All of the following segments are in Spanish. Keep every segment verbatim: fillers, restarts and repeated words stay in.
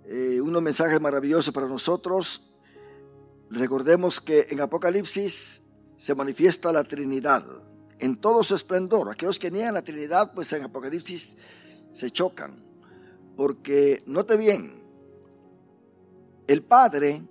eh, unos mensajes maravillosos para nosotros. Recordemos que en Apocalipsis se manifiesta la Trinidad en todo su esplendor. Aquellos que niegan la Trinidad, pues en Apocalipsis se chocan, porque note bien, el Padre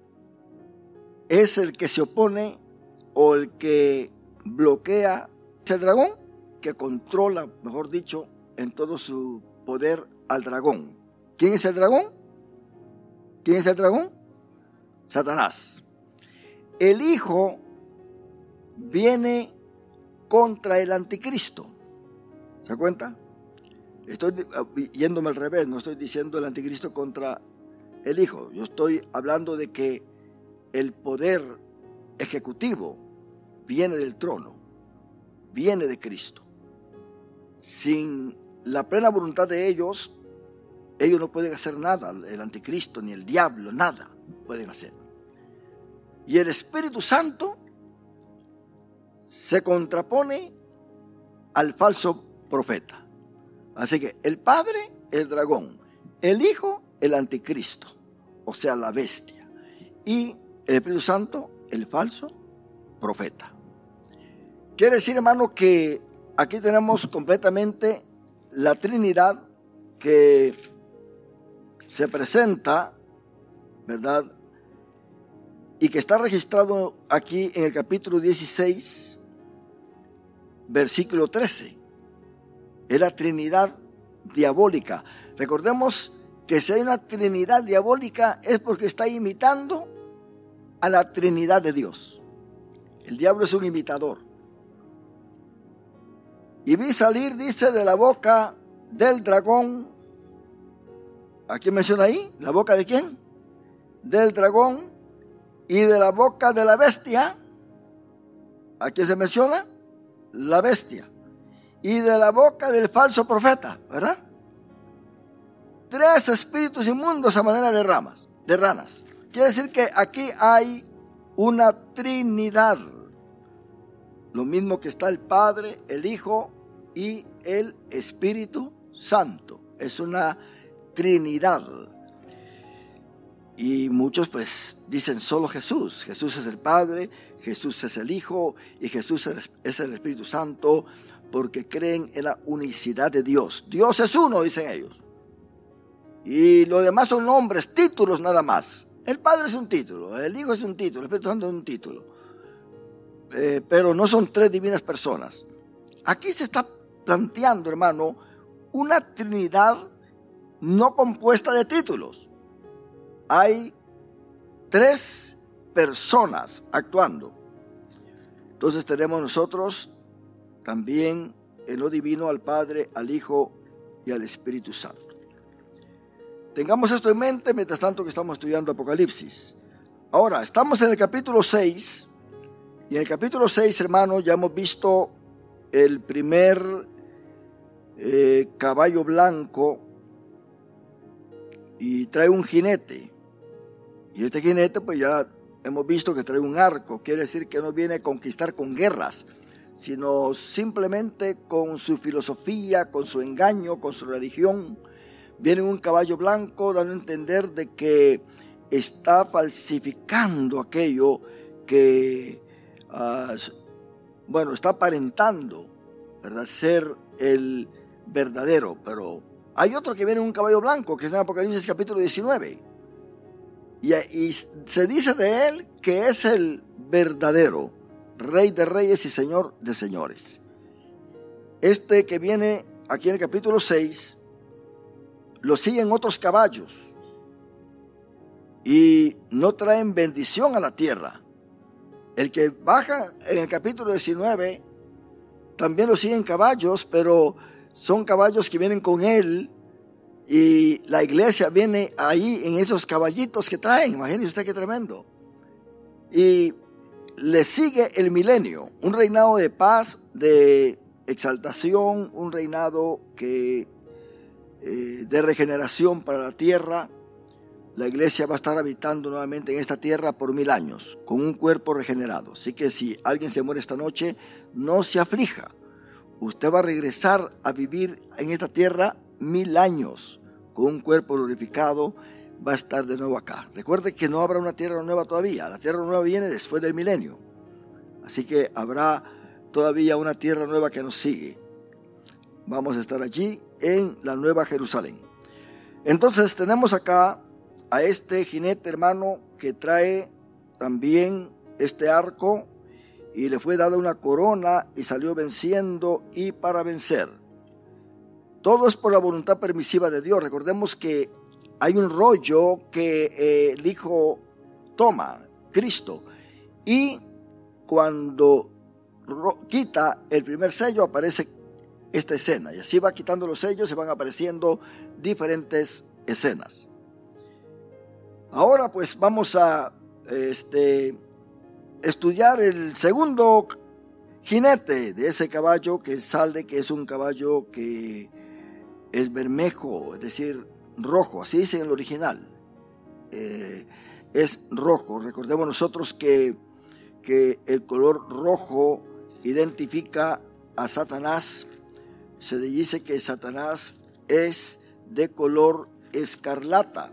es el que se opone o el que bloquea, es el dragón que controla, mejor dicho, en todo su poder al dragón. ¿Quién es el dragón? ¿Quién es el dragón? Satanás. El Hijo viene contra el anticristo. ¿Se da cuenta? Estoy yéndome al revés, no estoy diciendo el anticristo contra el Hijo. Yo estoy hablando de que el poder ejecutivo viene del trono, viene de Cristo. Sin la plena voluntad de ellos, ellos no pueden hacer nada, el anticristo ni el diablo, nada pueden hacer. Y el Espíritu Santo se contrapone al falso profeta. Así que el Padre, el dragón, el Hijo, el anticristo, o sea, la bestia, y el Espíritu Santo, el falso profeta. Quiere decir, hermano, que aquí tenemos completamente la Trinidad que se presenta, ¿verdad? Y que está registrado aquí en el capítulo dieciséis, versículo trece. Es la Trinidad diabólica. Recordemos que si hay una Trinidad diabólica es porque está imitando a la Trinidad de Dios. El diablo es un imitador. Y vi salir, dice, de la boca del dragón. ¿A quién menciona ahí? ¿La boca de quién? Del dragón. Y de la boca de la bestia. ¿A quién se menciona? La bestia. Y de la boca del falso profeta, ¿verdad? Tres espíritus inmundos a manera de ramas, de ranas. Quiere decir que aquí hay una Trinidad. Lo mismo que está el Padre, el Hijo y el Espíritu Santo. Es una Trinidad. Y muchos pues dicen solo Jesús. Jesús es el Padre, Jesús es el Hijo y Jesús es el Espíritu Santo, porque creen en la unicidad de Dios. Dios es uno, dicen ellos. Y lo demás son nombres, títulos nada más. El Padre es un título, el Hijo es un título, el Espíritu Santo es un título. Eh, pero no son tres divinas personas. Aquí se está planteando, hermano, una Trinidad no compuesta de títulos. Hay tres personas actuando. Entonces tenemos nosotros también en lo divino al Padre, al Hijo y al Espíritu Santo. Tengamos esto en mente mientras tanto que estamos estudiando Apocalipsis. Ahora, estamos en el capítulo seis. Y en el capítulo seis, hermanos, ya hemos visto el primer eh, caballo blanco y trae un jinete. Y este jinete, pues ya hemos visto que trae un arco. Quiere decir que no viene a conquistar con guerras, sino simplemente con su filosofía, con su engaño, con su religión. Viene un caballo blanco dando a entender de que está falsificando aquello que, uh, bueno, está aparentando, ¿verdad?, ser el verdadero. Pero hay otro que viene en un caballo blanco, que es en Apocalipsis capítulo diecinueve. Y, y se dice de él que es el verdadero, Rey de reyes y Señor de señores. Este que viene aquí en el capítulo seis, lo siguen otros caballos y no traen bendición a la tierra. El que baja en el capítulo diecinueve también lo siguen caballos, pero son caballos que vienen con él y la iglesia viene ahí en esos caballitos que traen. Imagínese usted qué tremendo. Y le sigue el milenio, un reinado de paz, de exaltación, un reinado que eh, de regeneración para la tierra. La iglesia va a estar habitando nuevamente en esta tierra por mil años, con un cuerpo regenerado. Así que si alguien se muere esta noche, no se aflija. Usted va a regresar a vivir en esta tierra mil años, con un cuerpo glorificado, va a estar de nuevo acá. Recuerde que no habrá una tierra nueva todavía. La tierra nueva viene después del milenio. Así que habrá todavía una tierra nueva que nos sigue. Vamos a estar allí en la Nueva Jerusalén. Entonces tenemos acá a este jinete, hermano, que trae también este arco y le fue dada una corona y salió venciendo y para vencer. Todo es por la voluntad permisiva de Dios. Recordemos que hay un rollo que eh, el Hijo toma, Cristo, y cuando quita el primer sello aparece esta escena, y así va quitando los sellos y van apareciendo diferentes escenas. Ahora pues vamos a este, estudiar el segundo jinete de ese caballo que sale, que es un caballo que es bermejo, es decir, rojo, así dice en el original, eh, es rojo. Recordemos nosotros que, que el color rojo identifica a Satanás. Se le dice que Satanás es de color escarlata,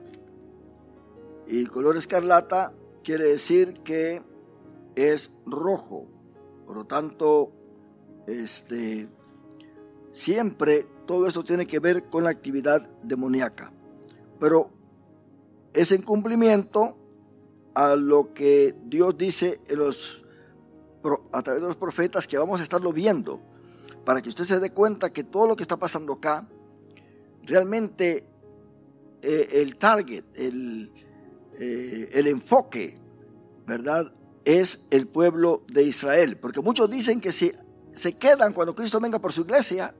y el color escarlata quiere decir que es rojo. Por lo tanto, este, siempre todo esto tiene que ver con la actividad demoníaca, pero es en cumplimiento a lo que Dios dice en los, a través de los profetas, que vamos a estarlo viendo, para que usted se dé cuenta que todo lo que está pasando acá, realmente eh, el target, el, eh, el enfoque, ¿verdad?, es el pueblo de Israel. Porque muchos dicen que si se quedan cuando Cristo venga por su iglesia,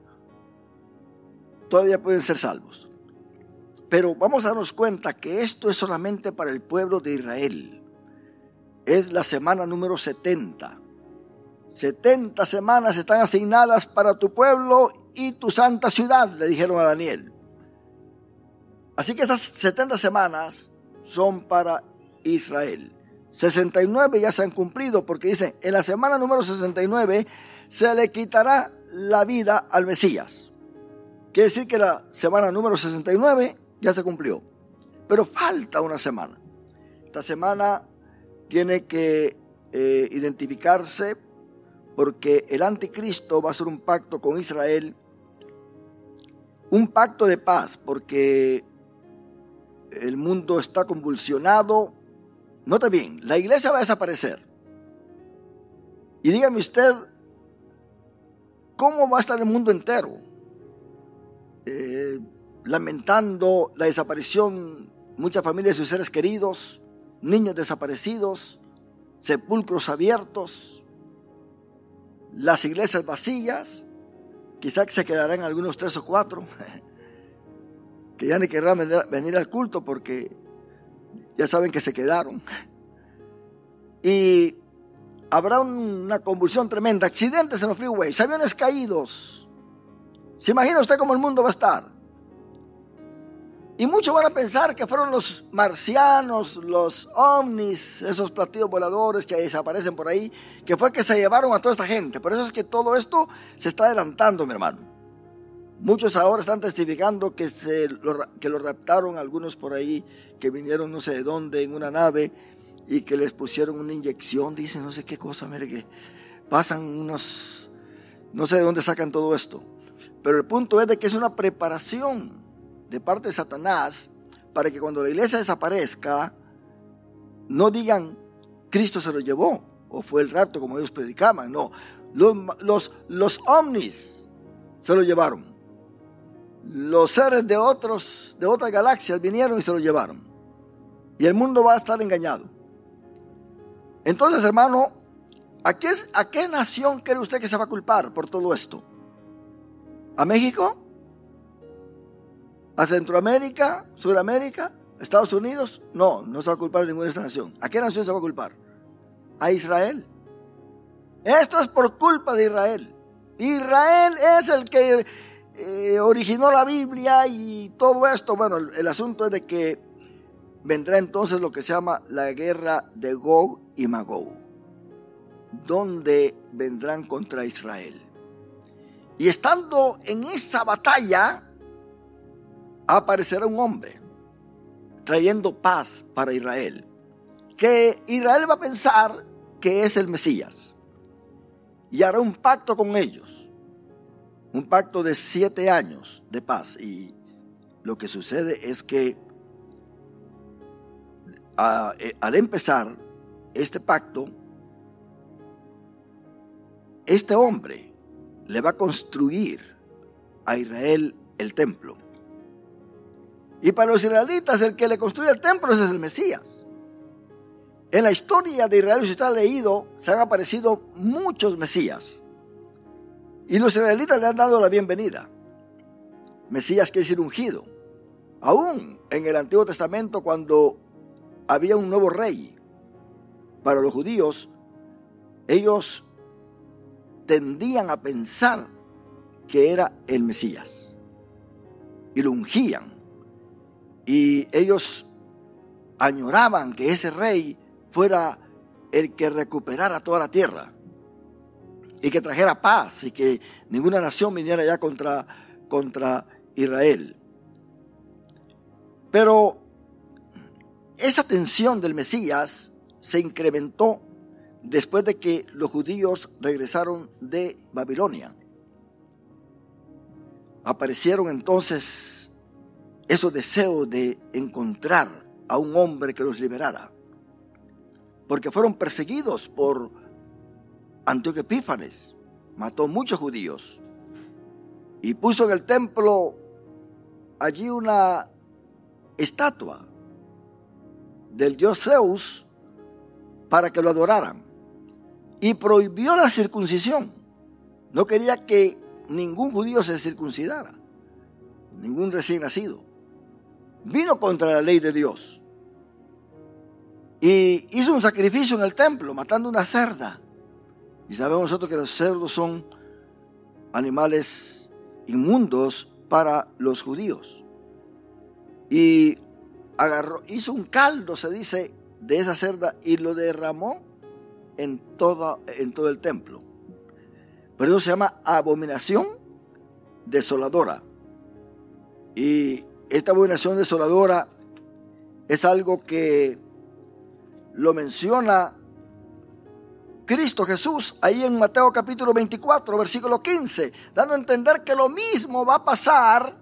todavía pueden ser salvos. Pero vamos a darnos cuenta que esto es solamente para el pueblo de Israel. Es la semana número setenta. setenta semanas están asignadas para tu pueblo y tu santa ciudad, le dijeron a Daniel. Así que estas setenta semanas son para Israel. sesenta y nueve ya se han cumplido, porque dice, en la semana número sesenta y nueve se le quitará la vida al Mesías. Quiere decir que la semana número sesenta y nueve ya se cumplió, pero falta una semana. Esta semana tiene que eh, identificarse, porque el anticristo va a hacer un pacto con Israel, un pacto de paz, porque el mundo está convulsionado. Note bien, la iglesia va a desaparecer. Y dígame usted, ¿cómo va a estar el mundo entero? Eh, lamentando la desaparición, muchas familias de sus seres queridos, niños desaparecidos, sepulcros abiertos, las iglesias vacías. Quizás se quedarán algunos tres o cuatro que ya ni querrán venir, venir al culto, porque ya saben que se quedaron. Y habrá una convulsión tremenda, accidentes en los freeways, aviones caídos. ¿Se imagina usted cómo el mundo va a estar? Y muchos van a pensar que fueron los marcianos, los ovnis, esos platillos voladores que desaparecen por ahí, que fue que se llevaron a toda esta gente. Por eso es que todo esto se está adelantando, mi hermano. Muchos ahora están testificando que, se lo, que lo raptaron algunos por ahí, que vinieron no sé de dónde en una nave y que les pusieron una inyección, dicen no sé qué cosa, mire que pasan unos, no sé de dónde sacan todo esto. Pero el punto es de que es una preparación de parte de Satanás para que cuando la iglesia desaparezca no digan Cristo se lo llevó o fue el rapto como ellos predicaban. No, los, los, los ovnis se lo llevaron. Los seres de otros de otras galaxias vinieron y se lo llevaron, y el mundo va a estar engañado. Entonces, hermano, ¿a qué, ¿a qué nación cree usted que se va a culpar por todo esto? ¿A México? ¿A Centroamérica? ¿Sudamérica? ¿Estados Unidos? No, no se va a culpar a ninguna de esta nación. ¿A qué nación se va a culpar? A Israel. Esto es por culpa de Israel. Israel es el que eh, originó la Biblia y todo esto. Bueno, el, el asunto es de que vendrá entonces lo que se llama la guerra de Gog y Magog, donde vendrán contra Israel. Y estando en esa batalla, aparecerá un hombre trayendo paz para Israel. Que Israel va a pensar que es el Mesías y hará un pacto con ellos, un pacto de siete años de paz. Y lo que sucede es que a, eh, al empezar este pacto, este hombre le va a construir a Israel el templo. Y para los israelitas el que le construye el templo es el Mesías. En la historia de Israel, si usted ha leído, se han aparecido muchos Mesías. Y los israelitas le han dado la bienvenida. Mesías quiere decir ungido. Aún en el Antiguo Testamento, cuando había un nuevo rey, para los judíos, ellos tendían a pensar que era el Mesías. Y lo ungían. Y ellos añoraban que ese rey fuera el que recuperara toda la tierra y que trajera paz y que ninguna nación viniera ya contra, contra Israel. Pero esa tensión del Mesías se incrementó después de que los judíos regresaron de Babilonia. Aparecieron entonces esos deseos de encontrar a un hombre que los liberara, porque fueron perseguidos por Antíoco Epífanes. Mató muchos judíos y puso en el templo allí una estatua del dios Zeus para que lo adoraran, y prohibió la circuncisión. No quería que ningún judío se circuncidara, ningún recién nacido. Vino contra la ley de Dios y hizo un sacrificio en el templo, matando una cerda. Y sabemos nosotros que los cerdos son animales inmundos para los judíos. Y agarró, hizo un caldo, se dice, de esa cerda y lo derramó en, toda, en todo el templo. Por eso se llama abominación desoladora. Y esta abominación desoladora es algo que lo menciona Cristo Jesús ahí en Mateo capítulo veinticuatro, versículo quince, dando a entender que lo mismo va a pasar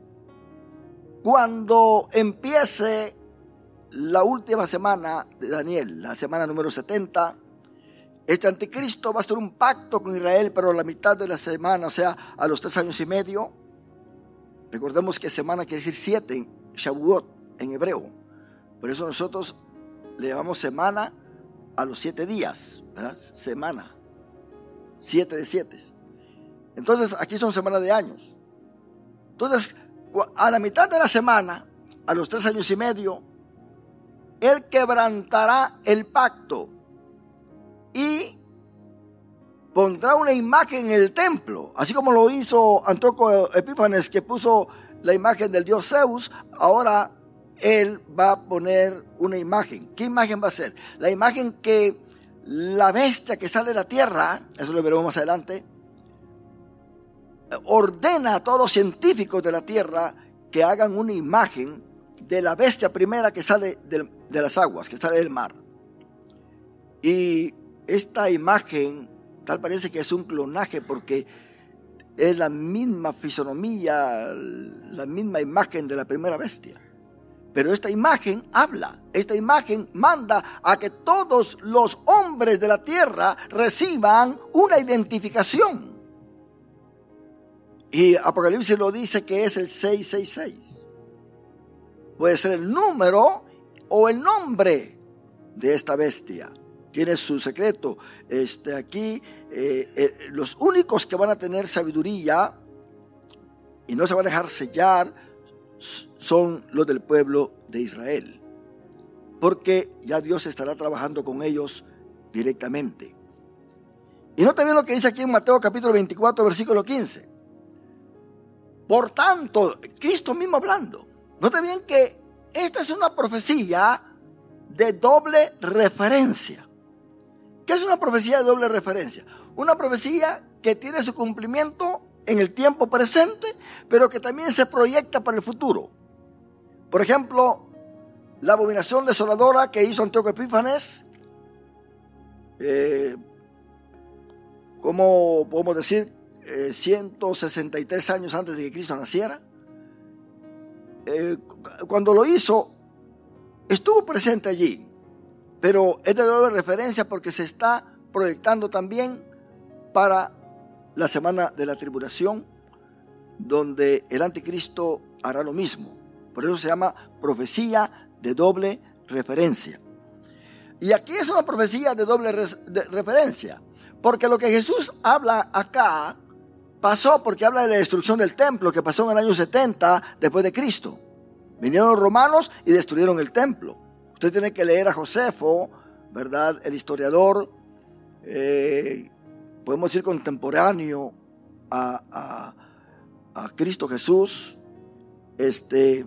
cuando empiece la última semana de Daniel, la semana número setenta. Este anticristo va a hacer un pacto con Israel, pero a la mitad de la semana, o sea, a los tres años y medio. Recordemos que semana quiere decir siete, Shavuot en hebreo. Por eso nosotros le llamamos semana a los siete días, ¿verdad? Semana, siete de siete. Entonces aquí son semanas de años. Entonces a la mitad de la semana, a los tres años y medio, él quebrantará el pacto y pondrá una imagen en el templo, así como lo hizo Antíoco Epífanes, que puso la imagen del dios Zeus. Ahora él va a poner una imagen. ¿Qué imagen va a ser? La imagen que la bestia que sale de la tierra, eso lo veremos más adelante, ordena a todos los científicos de la tierra que hagan una imagen de la bestia primera que sale de, de las aguas, que sale del mar. Y esta imagen tal parece que es un clonaje, porque es la misma fisonomía, la misma imagen de la primera bestia. Pero esta imagen habla, esta imagen manda a que todos los hombres de la tierra reciban una identificación. Y Apocalipsis lo dice que es el seiscientos sesenta y seis. Puede ser el número o el nombre de esta bestia. Tiene su secreto. Este, aquí eh, eh, los únicos que van a tener sabiduría y no se van a dejar sellar son los del pueblo de Israel, porque ya Dios estará trabajando con ellos directamente. Y nota bien lo que dice aquí en Mateo capítulo veinticuatro, versículo quince. Por tanto, Cristo mismo hablando, nota bien que esta es una profecía de doble referencia. ¿Qué es una profecía de doble referencia? Una profecía que tiene su cumplimiento en el tiempo presente, pero que también se proyecta para el futuro. Por ejemplo, la abominación desoladora que hizo Antíoco Epífanes, eh, como podemos decir, eh, ciento sesenta y tres años antes de que Cristo naciera. Eh, cuando lo hizo, estuvo presente allí, pero es de doble referencia porque se está proyectando también para la semana de la tribulación, donde el anticristo hará lo mismo. Por eso se llama profecía de doble referencia. Y aquí es una profecía de doble re de referencia, porque lo que Jesús habla acá pasó porque habla de la destrucción del templo que pasó en el año setenta después de Cristo. Vinieron los romanos y destruyeron el templo. Usted tiene que leer a Josefo, ¿verdad? El historiador, eh, podemos decir contemporáneo a, a, a Cristo Jesús. Este,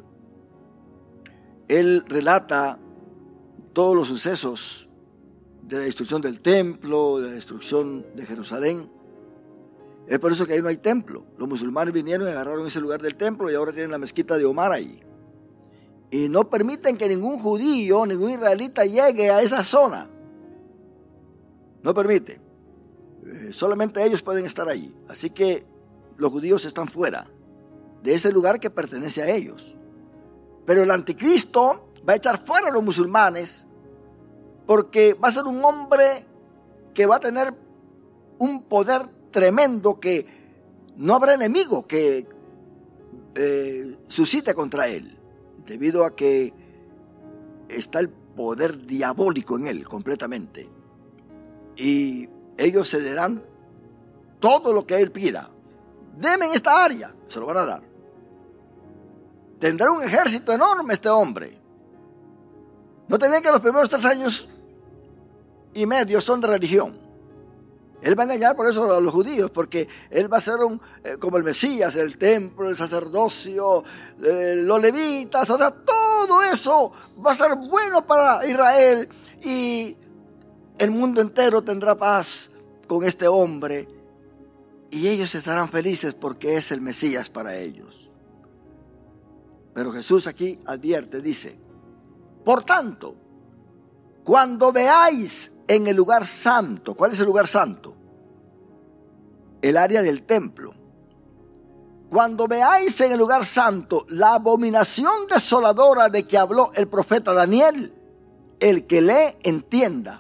él relata todos los sucesos de la destrucción del templo, de la destrucción de Jerusalén. Es por eso que ahí no hay templo. Los musulmanes vinieron y agarraron ese lugar del templo y ahora tienen la mezquita de Omar ahí. Y no permiten que ningún judío, ningún israelita llegue a esa zona. No permite. Eh, solamente ellos pueden estar ahí. Así que los judíos están fuera de ese lugar que pertenece a ellos. Pero el anticristo va a echar fuera a los musulmanes porque va a ser un hombre que va a tener un poder tremendo que no habrá enemigo que eh, suscite contra él, debido a que está el poder diabólico en él completamente. Y ellos cederán todo lo que él pida. Deme en esta área, se lo van a dar. Tendrá un ejército enorme este hombre. No te digan que los primeros tres años y medio son de religión. Él va a engañar por eso a los judíos, porque él va a ser un, eh, como el Mesías, el templo, el sacerdocio, eh, los levitas, o sea, todo eso va a ser bueno para Israel y el mundo entero tendrá paz con este hombre y ellos estarán felices porque es el Mesías para ellos. Pero Jesús aquí advierte, dice: por tanto, cuando veáis en el lugar santo, ¿cuál es el lugar santo? El área del templo. Cuando veáis en el lugar santo la abominación desoladora de que habló el profeta Daniel, el que lee entienda.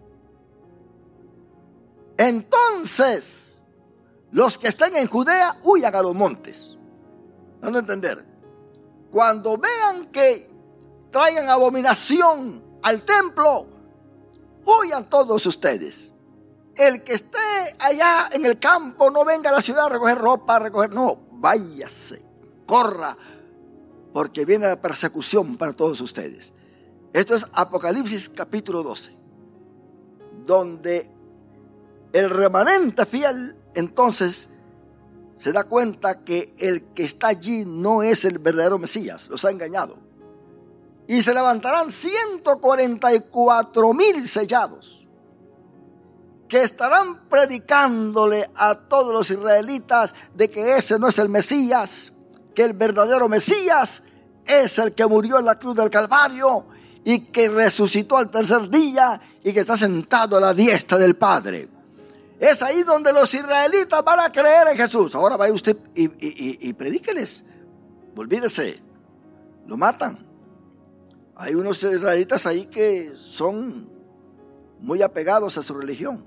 Entonces, los que estén en Judea huyan a los montes. ¿Dónde entender? Cuando vean que traigan abominación al templo, huyan todos ustedes. El que esté allá en el campo, no venga a la ciudad a recoger ropa, a recoger, no, váyase, corra, porque viene la persecución para todos ustedes. Esto es Apocalipsis capítulo doce, donde el remanente fiel entonces se da cuenta que el que está allí no es el verdadero Mesías, los ha engañado. Y se levantarán ciento cuarenta y cuatro mil sellados, que estarán predicándole a todos los israelitas de que ese no es el Mesías, que el verdadero Mesías es el que murió en la cruz del Calvario y que resucitó al tercer día y que está sentado a la diestra del Padre. Es ahí donde los israelitas van a creer en Jesús. Ahora vaya usted y, y, y, y predíqueles. Olvídese, lo matan. Hay unos israelitas ahí que son muy apegados a su religión.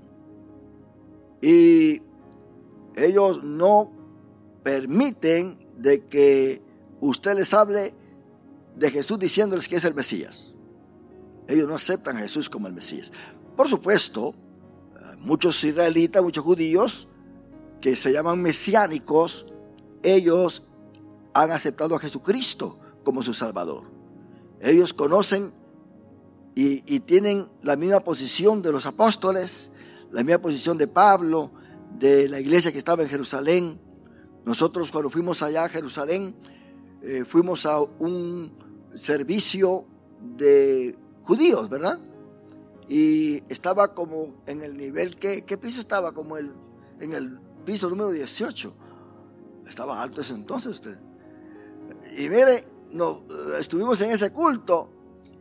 Y ellos no permiten de que usted les hable de Jesús diciéndoles que es el Mesías. Ellos no aceptan a Jesús como el Mesías. Por supuesto, muchos israelitas, muchos judíos que se llaman mesiánicos, ellos han aceptado a Jesucristo como su Salvador. Ellos conocen y, y tienen la misma posición de los apóstoles, la misma posición de Pablo, de la iglesia que estaba en Jerusalén. Nosotros cuando fuimos allá a Jerusalén, eh, fuimos a un servicio de judíos, ¿verdad? Y estaba como en el nivel, ¿qué, qué piso estaba? Como el, en el piso número dieciocho. Estaba alto ese entonces usted. Y mire, no, estuvimos en ese culto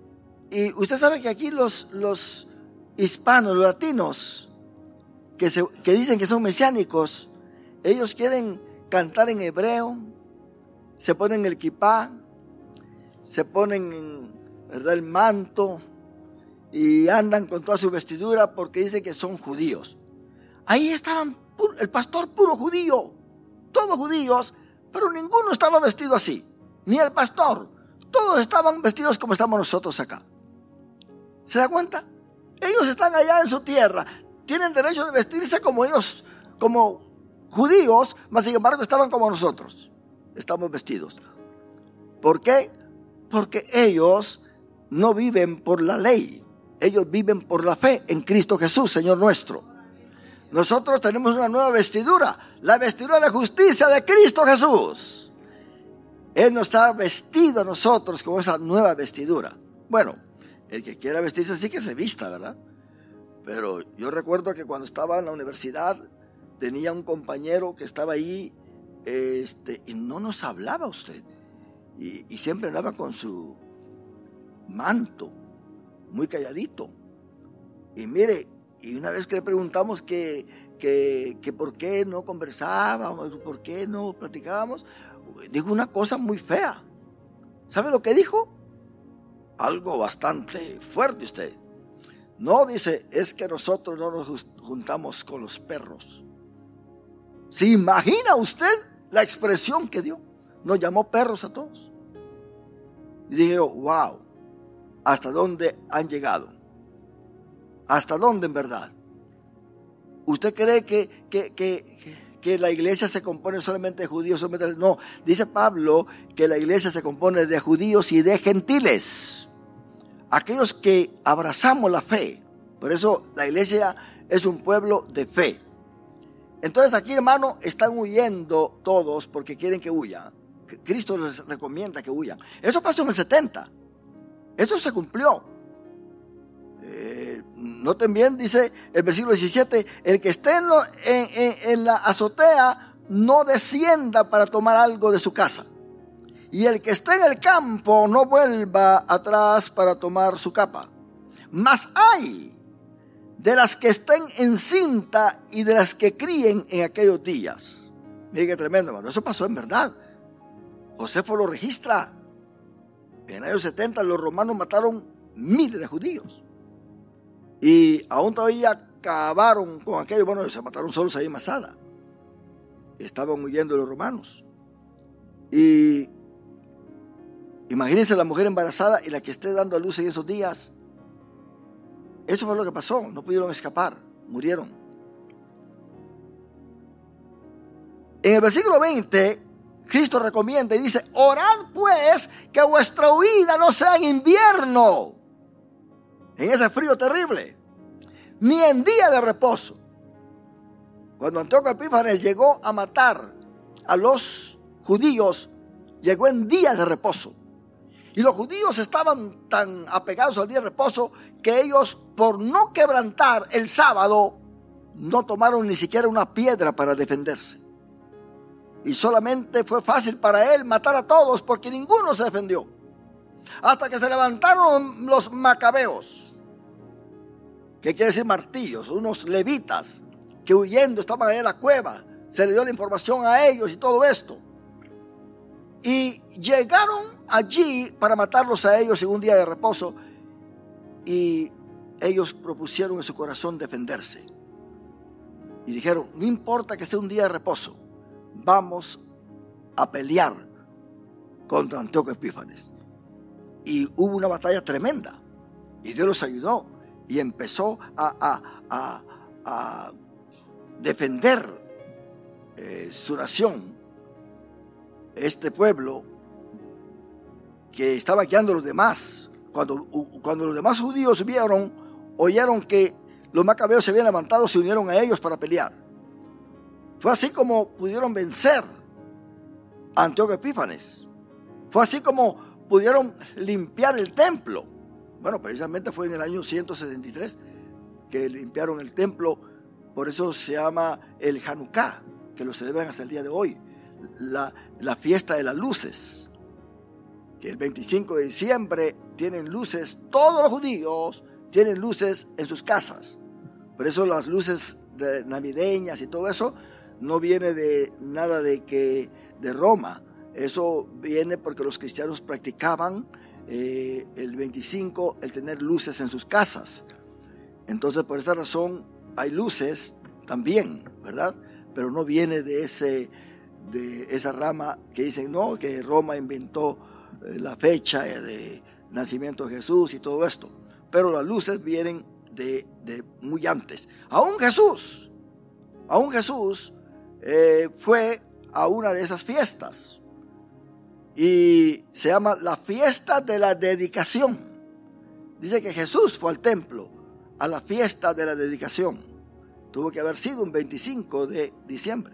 Y usted sabe que aquí los, los hispanos, los latinos, que, se, que dicen que son mesiánicos, ellos quieren cantar en hebreo, se ponen el kipá, se ponen, ¿verdad?, el manto y andan con toda su vestidura porque dicen que son judíos. Ahí estaban el pastor puro judío, todos judíos, pero ninguno estaba vestido así, ni el pastor. Todos estaban vestidos como estamos nosotros acá. ¿Se da cuenta? Ellos están allá en su tierra, tienen derecho de vestirse como ellos, como judíos, mas sin embargo estaban como nosotros. Estamos vestidos. ¿Por qué? Porque ellos no viven por la ley, ellos viven por la fe en Cristo Jesús, Señor nuestro. Nosotros tenemos una nueva vestidura, la vestidura de justicia de Cristo Jesús. Él nos ha vestido a nosotros con esa nueva vestidura. Bueno, el que quiera vestirse así que se vista, ¿verdad? Pero yo recuerdo que cuando estaba en la universidad tenía un compañero que estaba ahí este, y no nos hablaba usted. Y, y siempre andaba con su manto, muy calladito. Y mire, y una vez que le preguntamos que, que, que por qué no conversábamos, por qué no platicábamos, dijo una cosa muy fea. ¿Sabe lo que dijo? Algo bastante fuerte usted. No, dice, es que nosotros no nos juntamos con los perros. ¿Se imagina usted la expresión que dio? Nos llamó perros a todos. Y dije, wow, ¿hasta dónde han llegado? ¿Hasta dónde en verdad? ¿Usted cree que, que, que, que la iglesia se compone solamente de judíos? Solamente? No, dice Pablo que la iglesia se compone de judíos y de gentiles. Aquellos que abrazamos la fe. Por eso la iglesia es un pueblo de fe. Entonces aquí, hermano, están huyendo todos porque quieren que huyan. Cristo les recomienda que huyan. Eso pasó en el setenta. Eso se cumplió. Eh, noten bien, dice el versículo diecisiete, el que esté en, lo, en, en, en la azotea no descienda para tomar algo de su casa. Y el que esté en el campo no vuelva atrás para tomar su capa. Mas hay de las que estén encinta y de las que críen en aquellos días. Mire qué tremendo, hermano. Eso pasó en verdad. Josefo lo registra. En el año setenta los romanos mataron miles de judíos. Y aún todavía acabaron con aquello. Bueno, se mataron solos ahí en Masada. Estaban huyendo los romanos. Y imagínense la mujer embarazada y la que esté dando a luz en esos días. Eso fue lo que pasó. No pudieron escapar. Murieron. En el versículo veinte, Cristo recomienda y dice, orad pues que vuestra huida no sea en invierno, en ese frío terrible, ni en día de reposo. Cuando Antíoco Epífanes llegó a matar a los judíos, llegó en día de reposo. Y los judíos estaban tan apegados al día de reposo que ellos, por no quebrantar el sábado, no tomaron ni siquiera una piedra para defenderse. Y solamente fue fácil para él matar a todos porque ninguno se defendió. Hasta que se levantaron los macabeos, que quiere decir martillos, unos levitas que huyendo estaban allá en la cueva. Se le dio la información a ellos y todo esto. Y llegaron allí para matarlos a ellos en un día de reposo. Y ellos propusieron en su corazón defenderse. Y dijeron, no importa que sea un día de reposo, vamos a pelear contra Antíoco Epífanes. Y hubo una batalla tremenda. Y Dios los ayudó. Y empezó a, a, a, a defender eh, su nación. Este pueblo que estaba guiando a los demás. Cuando, cuando los demás judíos vieron, oyeron que los macabeos se habían levantado, se unieron a ellos para pelear. Fue así como pudieron vencer a Antíoco Epífanes. Fue así como pudieron limpiar el templo. Bueno, precisamente fue en el año ciento setenta y tres que limpiaron el templo. Por eso se llama el Hanukkah, que lo celebran hasta el día de hoy. La, la fiesta de las luces. Que el veinticinco de diciembre tienen luces, todos los judíos tienen luces en sus casas. Por eso las luces de navideñas y todo eso no viene de nada de que de Roma. Eso viene porque los cristianos practicaban eh, el veinticinco el tener luces en sus casas. Entonces por esa razón hay luces también, ¿verdad? Pero no viene de, ese, de esa rama que dicen, no, que Roma inventó eh, la fecha de nacimiento de Jesús y todo esto. Pero las luces vienen de, de muy antes. Aún Jesús, aún Jesús eh, fue a una de esas fiestas. Y se llama la fiesta de la dedicación. Dice que Jesús fue al templo a la fiesta de la dedicación. Tuvo que haber sido un veinticinco de diciembre.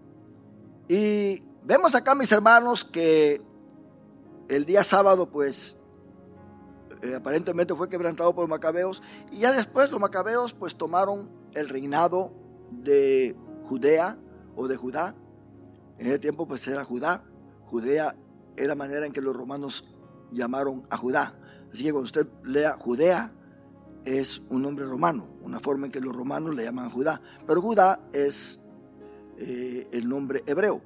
Y vemos acá, mis hermanos, que el día sábado, pues, eh, aparentemente fue quebrantado por los macabeos. Y ya después los macabeos, pues, tomaron el reinado de Judea o de Judá. En ese tiempo, pues, era Judá. Judea es la manera en que los romanos llamaron a Judá. Así que cuando usted lea Judea, es un nombre romano, una forma en que los romanos le llaman a Judá. Pero Judá es eh, el nombre hebreo.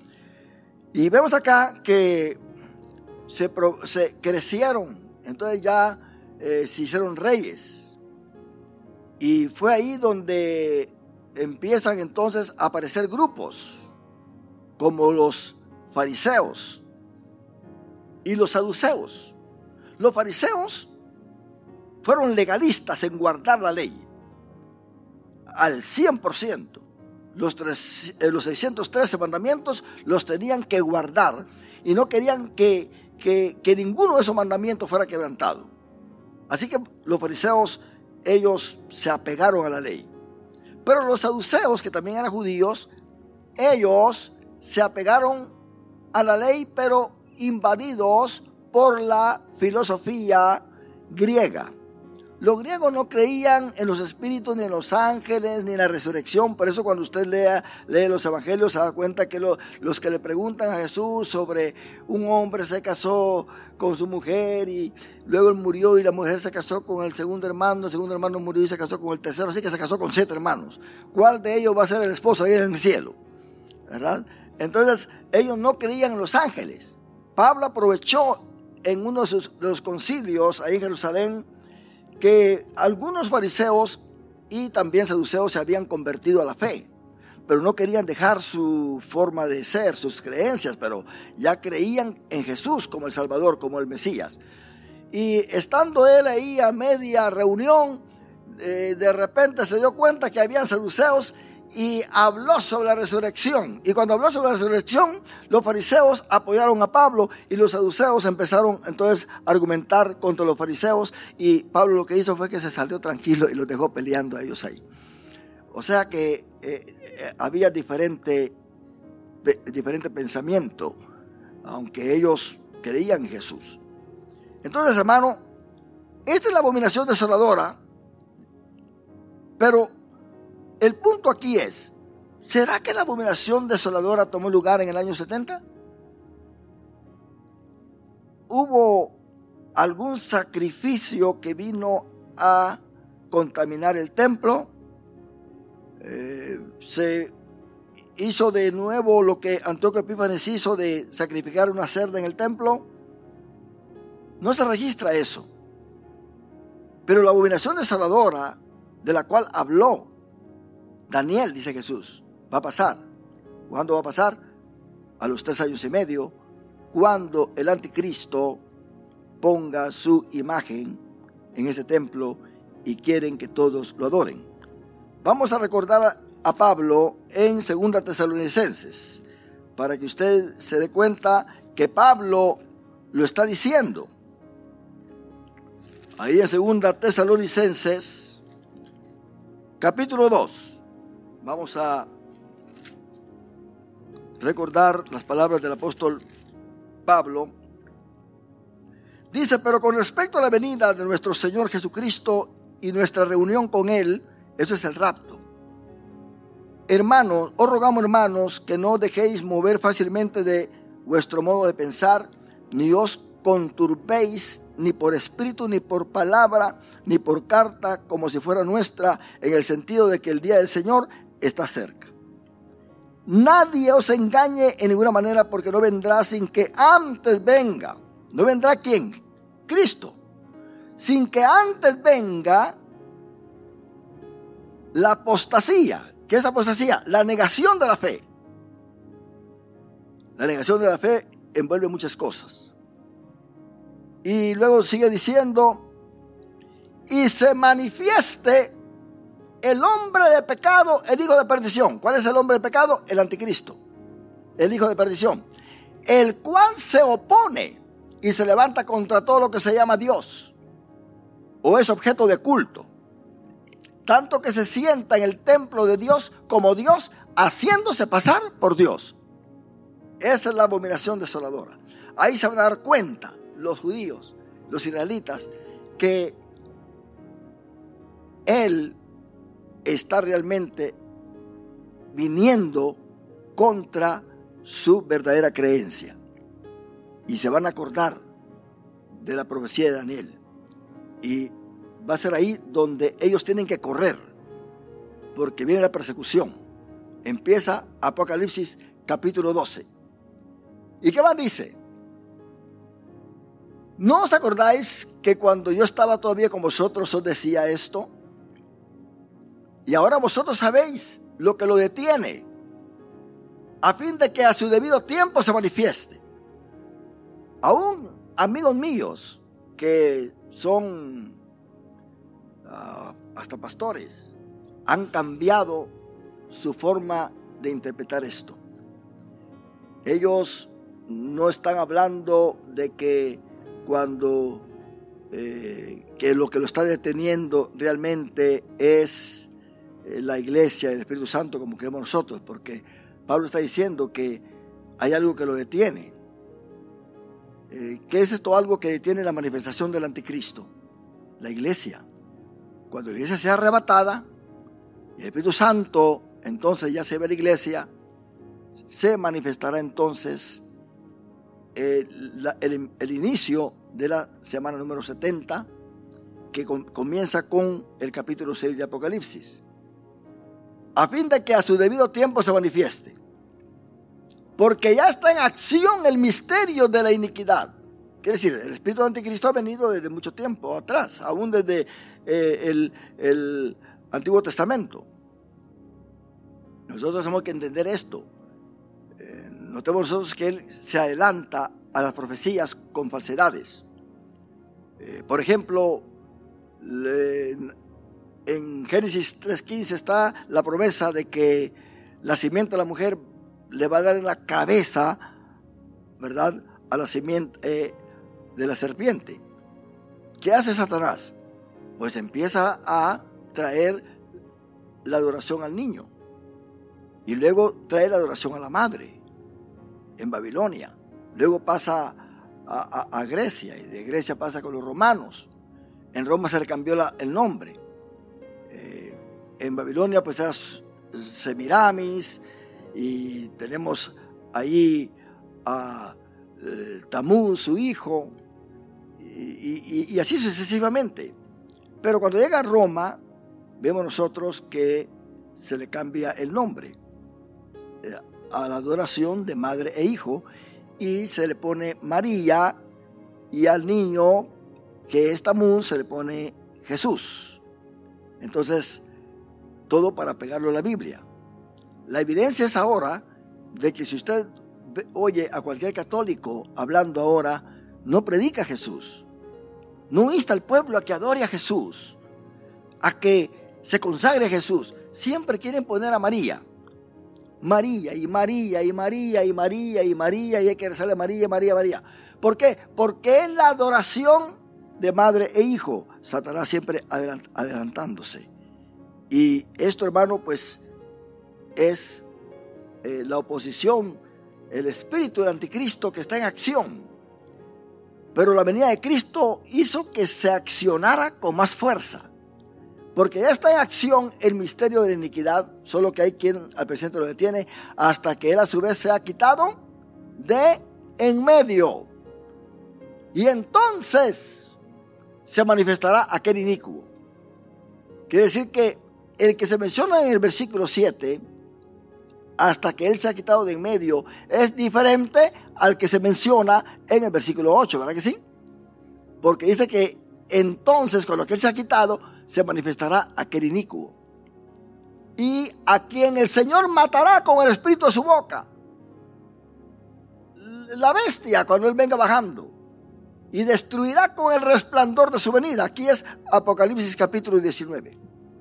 Y vemos acá que se, pro, se crecieron, entonces ya eh, se hicieron reyes. Y fue ahí donde empiezan entonces a aparecer grupos, como los fariseos y los saduceos. Los fariseos fueron legalistas en guardar la ley al cien por ciento. Los, tres, eh, los seiscientos trece mandamientos los tenían que guardar y no querían que, que, que ninguno de esos mandamientos fuera quebrantado. Así que los fariseos, ellos se apegaron a la ley. Pero los saduceos, que también eran judíos, ellos se apegaron a la ley, pero invadidos por la filosofía griega. Los griegos no creían en los espíritus, ni en los ángeles, ni en la resurrección. Por eso cuando usted lea, lee los evangelios se da cuenta que lo, los que le preguntan a Jesús sobre un hombre se casó con su mujer y luego él murió y la mujer se casó con el segundo hermano, el segundo hermano murió y se casó con el tercero, así que se casó con siete hermanos. ¿Cuál de ellos va a ser el esposo ahí en el cielo? ¿Verdad? Entonces ellos no creían en los ángeles. Pablo aprovechó en uno de, sus, de los concilios ahí en Jerusalén que algunos fariseos y también saduceos se habían convertido a la fe, pero no querían dejar su forma de ser, sus creencias, pero ya creían en Jesús como el Salvador, como el Mesías. Y estando él ahí a media reunión, eh, de repente se dio cuenta que habían saduceos y habló sobre la resurrección. Y cuando habló sobre la resurrección, los fariseos apoyaron a Pablo y los saduceos empezaron entonces a argumentar contra los fariseos. Y Pablo lo que hizo fue que se salió tranquilo y los dejó peleando a ellos ahí. O sea que eh, eh, había diferente, pe, diferente pensamiento, aunque ellos creían en Jesús. Entonces, hermano, esta es la abominación desoladora, pero el punto aquí es, ¿será que la abominación desoladora tomó lugar en el año setenta? ¿Hubo algún sacrificio que vino a contaminar el templo? Eh, ¿Se hizo de nuevo lo que Antíoco Epífanes hizo de sacrificar una cerda en el templo? No se registra eso. Pero la abominación desoladora de la cual habló Daniel, dice Jesús, va a pasar. ¿Cuándo va a pasar? A los tres años y medio, cuando el anticristo ponga su imagen en ese templo y quieren que todos lo adoren. Vamos a recordar a Pablo en Segunda Tesalonicenses, para que usted se dé cuenta que Pablo lo está diciendo. Ahí en Segunda Tesalonicenses, capítulo dos. Vamos a recordar las palabras del apóstol Pablo. Dice, pero con respecto a la venida de nuestro Señor Jesucristo y nuestra reunión con Él, eso es el rapto. Hermanos, os rogamos, hermanos, que no dejéis mover fácilmente de vuestro modo de pensar, ni os conturbéis ni por espíritu, ni por palabra, ni por carta, como si fuera nuestra, en el sentido de que el día del Señor está cerca. Nadie os engañe en ninguna manera, porque no vendrá sin que antes venga. ¿No vendrá quién? Cristo. Sin que antes venga la apostasía. ¿Qué es apostasía? La negación de la fe. La negación de la fe envuelve muchas cosas. Y luego sigue diciendo, y se manifieste el hombre de pecado, el hijo de perdición. ¿Cuál es el hombre de pecado? El anticristo, el hijo de perdición, el cual se opone y se levanta contra todo lo que se llama Dios o es objeto de culto, tanto que se sienta en el templo de Dios como Dios, haciéndose pasar por Dios. Esa es la abominación desoladora. Ahí se van a dar cuenta los judíos, los israelitas, que Él está realmente viniendo contra su verdadera creencia. Y se van a acordar de la profecía de Daniel. Y va a ser ahí donde ellos tienen que correr, porque viene la persecución. Empieza Apocalipsis capítulo doce. ¿Y qué más dice? ¿No os acordáis que cuando yo estaba todavía con vosotros os decía esto? Y ahora vosotros sabéis lo que lo detiene, a fin de que a su debido tiempo se manifieste. Aún amigos míos que son uh, hasta pastores han cambiado su forma de interpretar esto. Ellos no están hablando de que cuando eh, que lo que lo está deteniendo realmente es eh, la iglesia, el Espíritu Santo, como creemos nosotros, porque Pablo está diciendo que hay algo que lo detiene. Eh, ¿Qué es esto? Algo que detiene la manifestación del anticristo. La iglesia. Cuando la iglesia sea arrebatada, y el Espíritu Santo entonces ya se ve la iglesia, se manifestará entonces eh, la, el, el inicio de la semana número setenta, que com, comienza con el capítulo seis de Apocalipsis, a fin de que a su debido tiempo se manifieste. Porque ya está en acción el misterio de la iniquidad. Quiere decir, el espíritu del anticristo ha venido desde mucho tiempo atrás, aún desde eh, el, el Antiguo Testamento. Nosotros tenemos que entender esto. Eh, notemos nosotros que él se adelanta a las profecías con falsedades. Eh, por ejemplo, le, en Génesis tres quince está la promesa de que la simiente de la mujer le va a dar en la cabeza, ¿verdad?, a la simiente eh, de la serpiente. ¿Qué hace Satanás? Pues empieza a traer la adoración al niño y luego trae la adoración a la madre en Babilonia. Luego pasa a, a, a Grecia, y de Grecia pasa con los romanos. En Roma se le cambió la, el nombre. Eh, en Babilonia pues era Semiramis, y tenemos ahí a eh, Tamuz, su hijo, y, y, y así sucesivamente. Pero cuando llega a Roma, vemos nosotros que se le cambia el nombre eh, a la adoración de madre e hijo, y se le pone María, y al niño que es Tamuz se le pone Jesús. Entonces, todo para pegarlo a la Biblia. La evidencia es ahora de que si usted oye a cualquier católico hablando ahora, no predica a Jesús, no insta al pueblo a que adore a Jesús, a que se consagre a Jesús. Siempre quieren poner a María, María y María y María y María y María, y hay que rezarle a María, María, María. ¿Por qué? Porque es la adoración de madre e hijo. Satanás siempre adelant- adelantándose. Y esto, hermano, pues es eh, la oposición, el espíritu del anticristo que está en acción. Pero la venida de Cristo hizo que se accionara con más fuerza, porque ya está en acción el misterio de la iniquidad, solo que hay quien al presente lo detiene hasta que él a su vez se ha quitado de en medio. Y entonces se manifestará aquel inicuo. Quiere decir que el que se menciona en el versículo siete, hasta que él se ha quitado de en medio, es diferente al que se menciona en el versículo ocho, ¿verdad que sí? Porque dice que entonces, con lo que él se ha quitado, se manifestará aquel inicuo. Y a quien el Señor matará con el espíritu de su boca. La bestia, cuando él venga bajando. Y destruirá con el resplandor de su venida. Aquí es Apocalipsis capítulo diecinueve.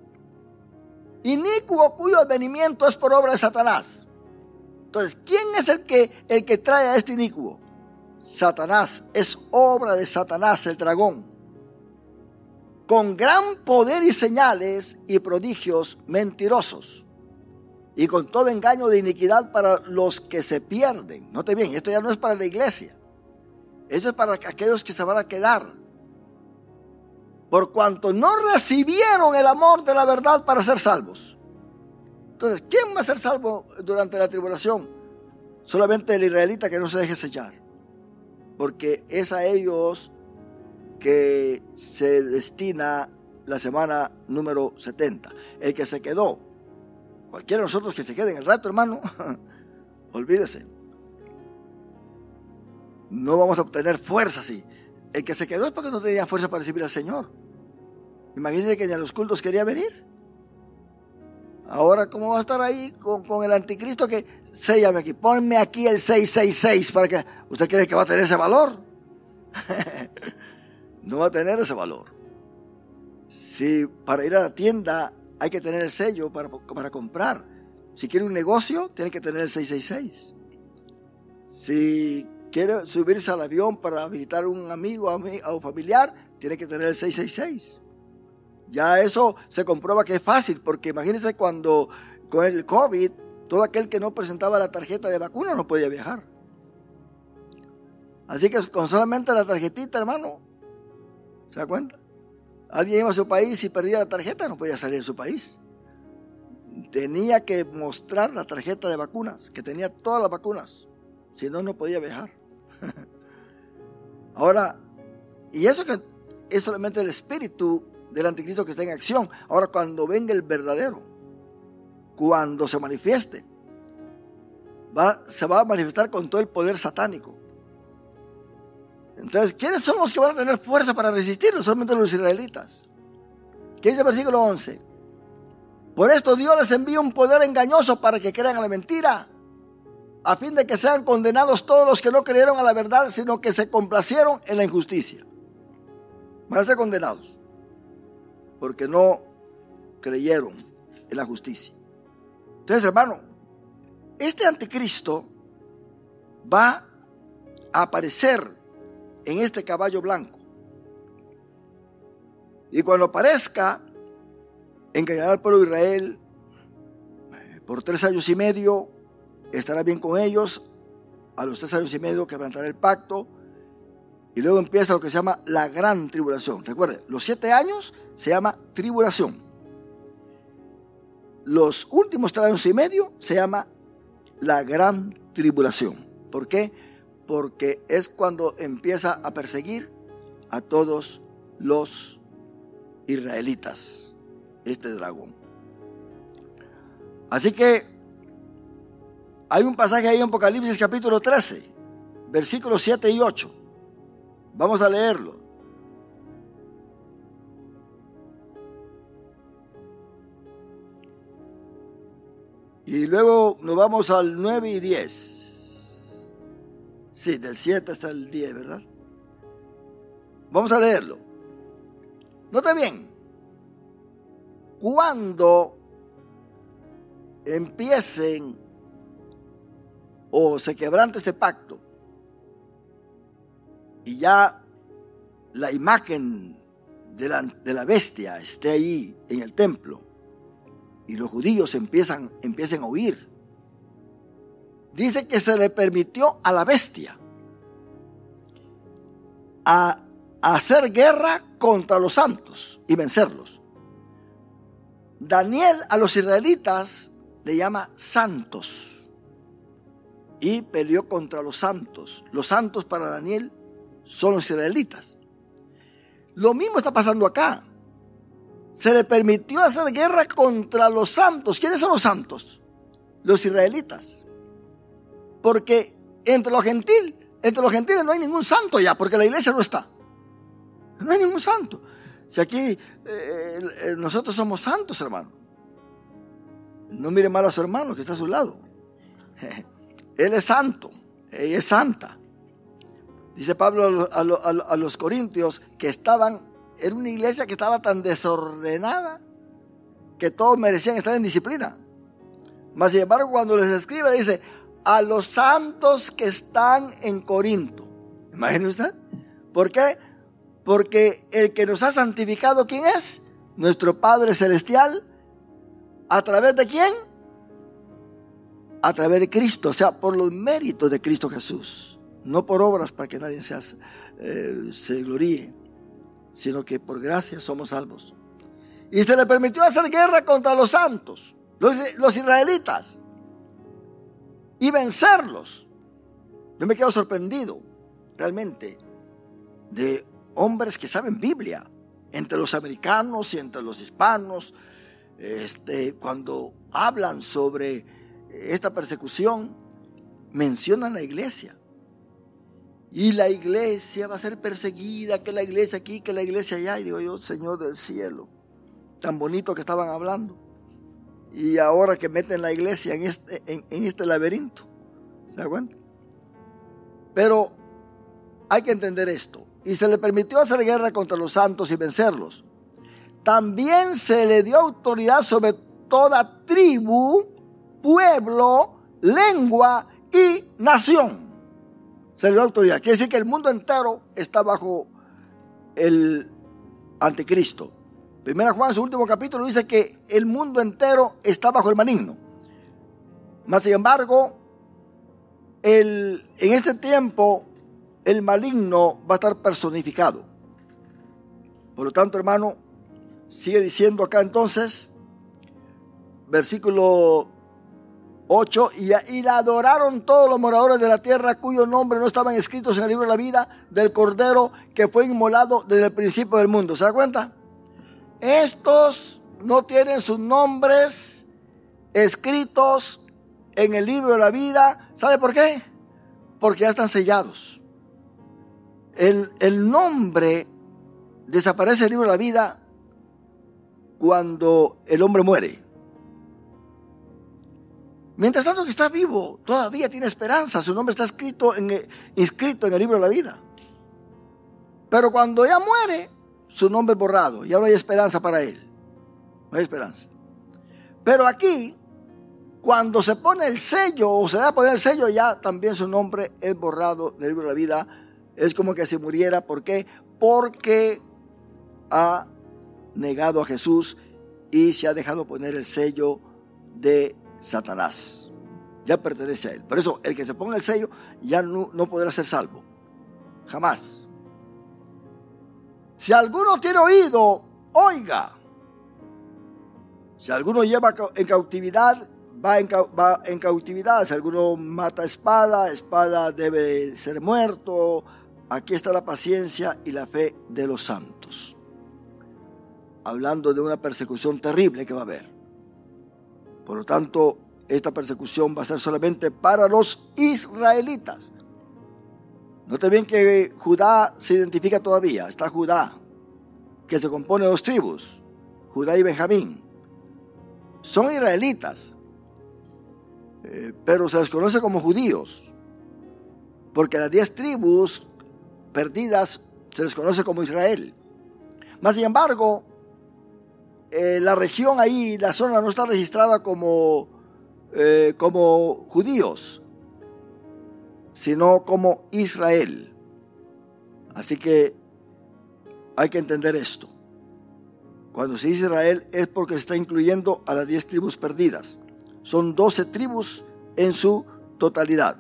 Inicuo cuyo advenimiento es por obra de Satanás. Entonces, ¿quién es el que, el que trae a este inicuo? Satanás. Es obra de Satanás, el dragón. Con gran poder y señales y prodigios mentirosos. Y con todo engaño de iniquidad para los que se pierden. Note bien, esto ya no es para la iglesia. Esto es para aquellos que se van a quedar. Por cuanto no recibieron el amor de la verdad para ser salvos. Entonces, ¿quién va a ser salvo durante la tribulación? Solamente el israelita que no se deje sellar. Porque es a ellos que se destina la semana número setenta. El que se quedó, cualquiera de nosotros que se quede en el rapto, hermano, olvídese. No vamos a obtener fuerza así. El que se quedó es porque no tenía fuerza para recibir al Señor. Imagínense que ni a los cultos quería venir. Ahora, ¿cómo va a estar ahí con, con el anticristo que séllame aquí? Ponme aquí el seiscientos sesenta y seis para que... ¿Usted cree que va a tener ese valor? No va a tener ese valor. Si para ir a la tienda hay que tener el sello para, para comprar. Si quiere un negocio, tiene que tener el seiscientos sesenta y seis. Si quiere subirse al avión para visitar a un amigo o familiar, tiene que tener el seiscientos sesenta y seis. Ya eso se comprueba que es fácil, porque imagínense cuando con el COVID, todo aquel que no presentaba la tarjeta de vacuna no podía viajar. Así que con solamente la tarjetita, hermano, ¿se da cuenta? Alguien iba a su país y perdía la tarjeta, no podía salir de su país. Tenía que mostrar la tarjeta de vacunas, que tenía todas las vacunas, si no, no podía viajar. Ahora, y eso que es solamente el espíritu del anticristo que está en acción. Ahora, cuando venga el verdadero, cuando se manifieste, va, se va a manifestar con todo el poder satánico. Entonces, ¿quiénes son los que van a tener fuerza para resistirlo? Solamente los israelitas. ¿Qué dice el versículo once? Por esto Dios les envía un poder engañoso para que crean a la mentira, a fin de que sean condenados todos los que no creyeron a la verdad, sino que se complacieron en la injusticia. Van a ser condenados porque no creyeron en la justicia. Entonces, hermano, este anticristo va a aparecer en este caballo blanco. Y cuando aparezca, engañará al pueblo de Israel por tres años y medio, estará bien con ellos. A los tres años y medio quebrantará el pacto. Y luego empieza lo que se llama la gran tribulación. Recuerden, los siete años se llama tribulación. Los últimos tres años y medio se llama la gran tribulación. ¿Por qué? Porque es cuando empieza a perseguir a todos los israelitas, este dragón. Así que hay un pasaje ahí en Apocalipsis capítulo trece, versículos siete y ocho. Vamos a leerlo. Y luego nos vamos al nueve y diez. Sí, del siete hasta el diez, ¿verdad? Vamos a leerlo. Nota bien. Cuando empiecen o se quebrante este pacto y ya la imagen de la, de la bestia esté ahí en el templo y los judíos empiezan, empiecen a huir, dice que se le permitió a la bestia a, a hacer guerra contra los santos y vencerlos. Daniel a los israelitas le llama santos y peleó contra los santos. Los santos para Daniel son los israelitas. Lo mismo está pasando acá. Se le permitió hacer guerra contra los santos. ¿Quiénes son los santos? Los israelitas. Porque entre los gentiles, entre los gentiles no hay ningún santo ya, porque la iglesia no está. No hay ningún santo. Si aquí eh, eh, nosotros somos santos, hermano. No mire mal a su hermano que está a su lado. Él es santo, ella es santa. Dice Pablo a, lo, a, lo, a los corintios que estaban, era una iglesia que estaba tan desordenada que todos merecían estar en disciplina. Mas sin embargo, cuando les escribe, dice a los santos que están en Corinto. Imagine usted. ¿Por qué? Porque el que nos ha santificado, ¿quién es? Nuestro Padre Celestial. ¿A través de quién? A través de Cristo, o sea, por los méritos de Cristo Jesús. No por obras para que nadie se, eh, se gloríe, sino que por gracia somos salvos. Y se le permitió hacer guerra contra los santos, los, los israelitas, y vencerlos. Yo me quedo sorprendido, realmente, de hombres que saben Biblia, entre los americanos y entre los hispanos, este, cuando hablan sobre esta persecución, mencionan la iglesia. Y la iglesia va a ser perseguida, que la iglesia aquí, que la iglesia allá. Y digo yo, Señor del cielo, tan bonito que estaban hablando. Y ahora que meten la iglesia en este, en, en este laberinto. ¿Se da cuenta? Pero hay que entender esto. Y se le permitió hacer guerra contra los santos y vencerlos. También se le dio autoridad sobre toda tribu, pueblo, lengua y nación. Se le dio autoridad. Quiere decir que el mundo entero está bajo el anticristo. Primera Juan, en su último capítulo, dice que el mundo entero está bajo el maligno. Mas sin embargo, el, en este tiempo, el maligno va a estar personificado. Por lo tanto, hermano, sigue diciendo acá entonces, versículo ocho, y, y la adoraron todos los moradores de la tierra cuyo nombre no estaban escritos en el libro de la vida del Cordero que fue inmolado desde el principio del mundo. ¿Se da cuenta? Estos no tienen sus nombres escritos en el libro de la vida. ¿Sabe por qué? Porque ya están sellados. El, el nombre desaparece del libro de la vida cuando el hombre muere. Mientras tanto que está vivo, todavía tiene esperanza. Su nombre está escrito en el, inscrito en el libro de la vida. Pero cuando ya muere, su nombre es borrado. Ya no hay esperanza para él. No hay esperanza. Pero aquí, cuando se pone el sello, o se da a poner el sello, ya también su nombre es borrado del libro de la vida. Es como que se muriera. ¿Por qué? Porque ha negado a Jesús y se ha dejado poner el sello de Satanás. Ya pertenece a él. Por eso el que se ponga el sello ya no, no podrá ser salvo. Jamás. Si alguno tiene oído, oiga. Si alguno lleva en cautividad, va en, va en cautividad. Si alguno mata espada, espada debe ser muerto. Aquí está la paciencia y la fe de los santos. Hablando de una persecución terrible que va a haber. Por lo tanto, esta persecución va a ser solamente para los israelitas. Note bien que Judá se identifica todavía. Está Judá, que se compone de dos tribus, Judá y Benjamín. Son israelitas, eh, pero se les conoce como judíos, porque las diez tribus perdidas se les conoce como Israel. Mas sin embargo, eh, la región ahí, la zona no está registrada como, eh, como judíos, sino como Israel. Así que hay que entender esto. Cuando se dice Israel es porque se está incluyendo a las diez tribus perdidas. Son doce tribus en su totalidad.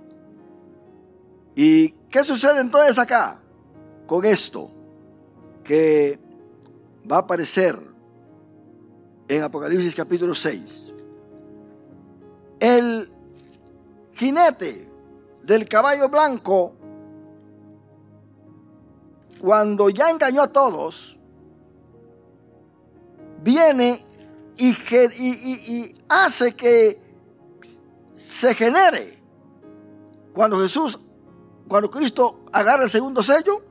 ¿Y qué sucede entonces acá con esto? Que va a aparecer en Apocalipsis capítulo seis. El jinete del caballo blanco, cuando ya engañó a todos, viene y, y, y, y hace que se genere, cuando Jesús, cuando Cristo agarra el segundo sello,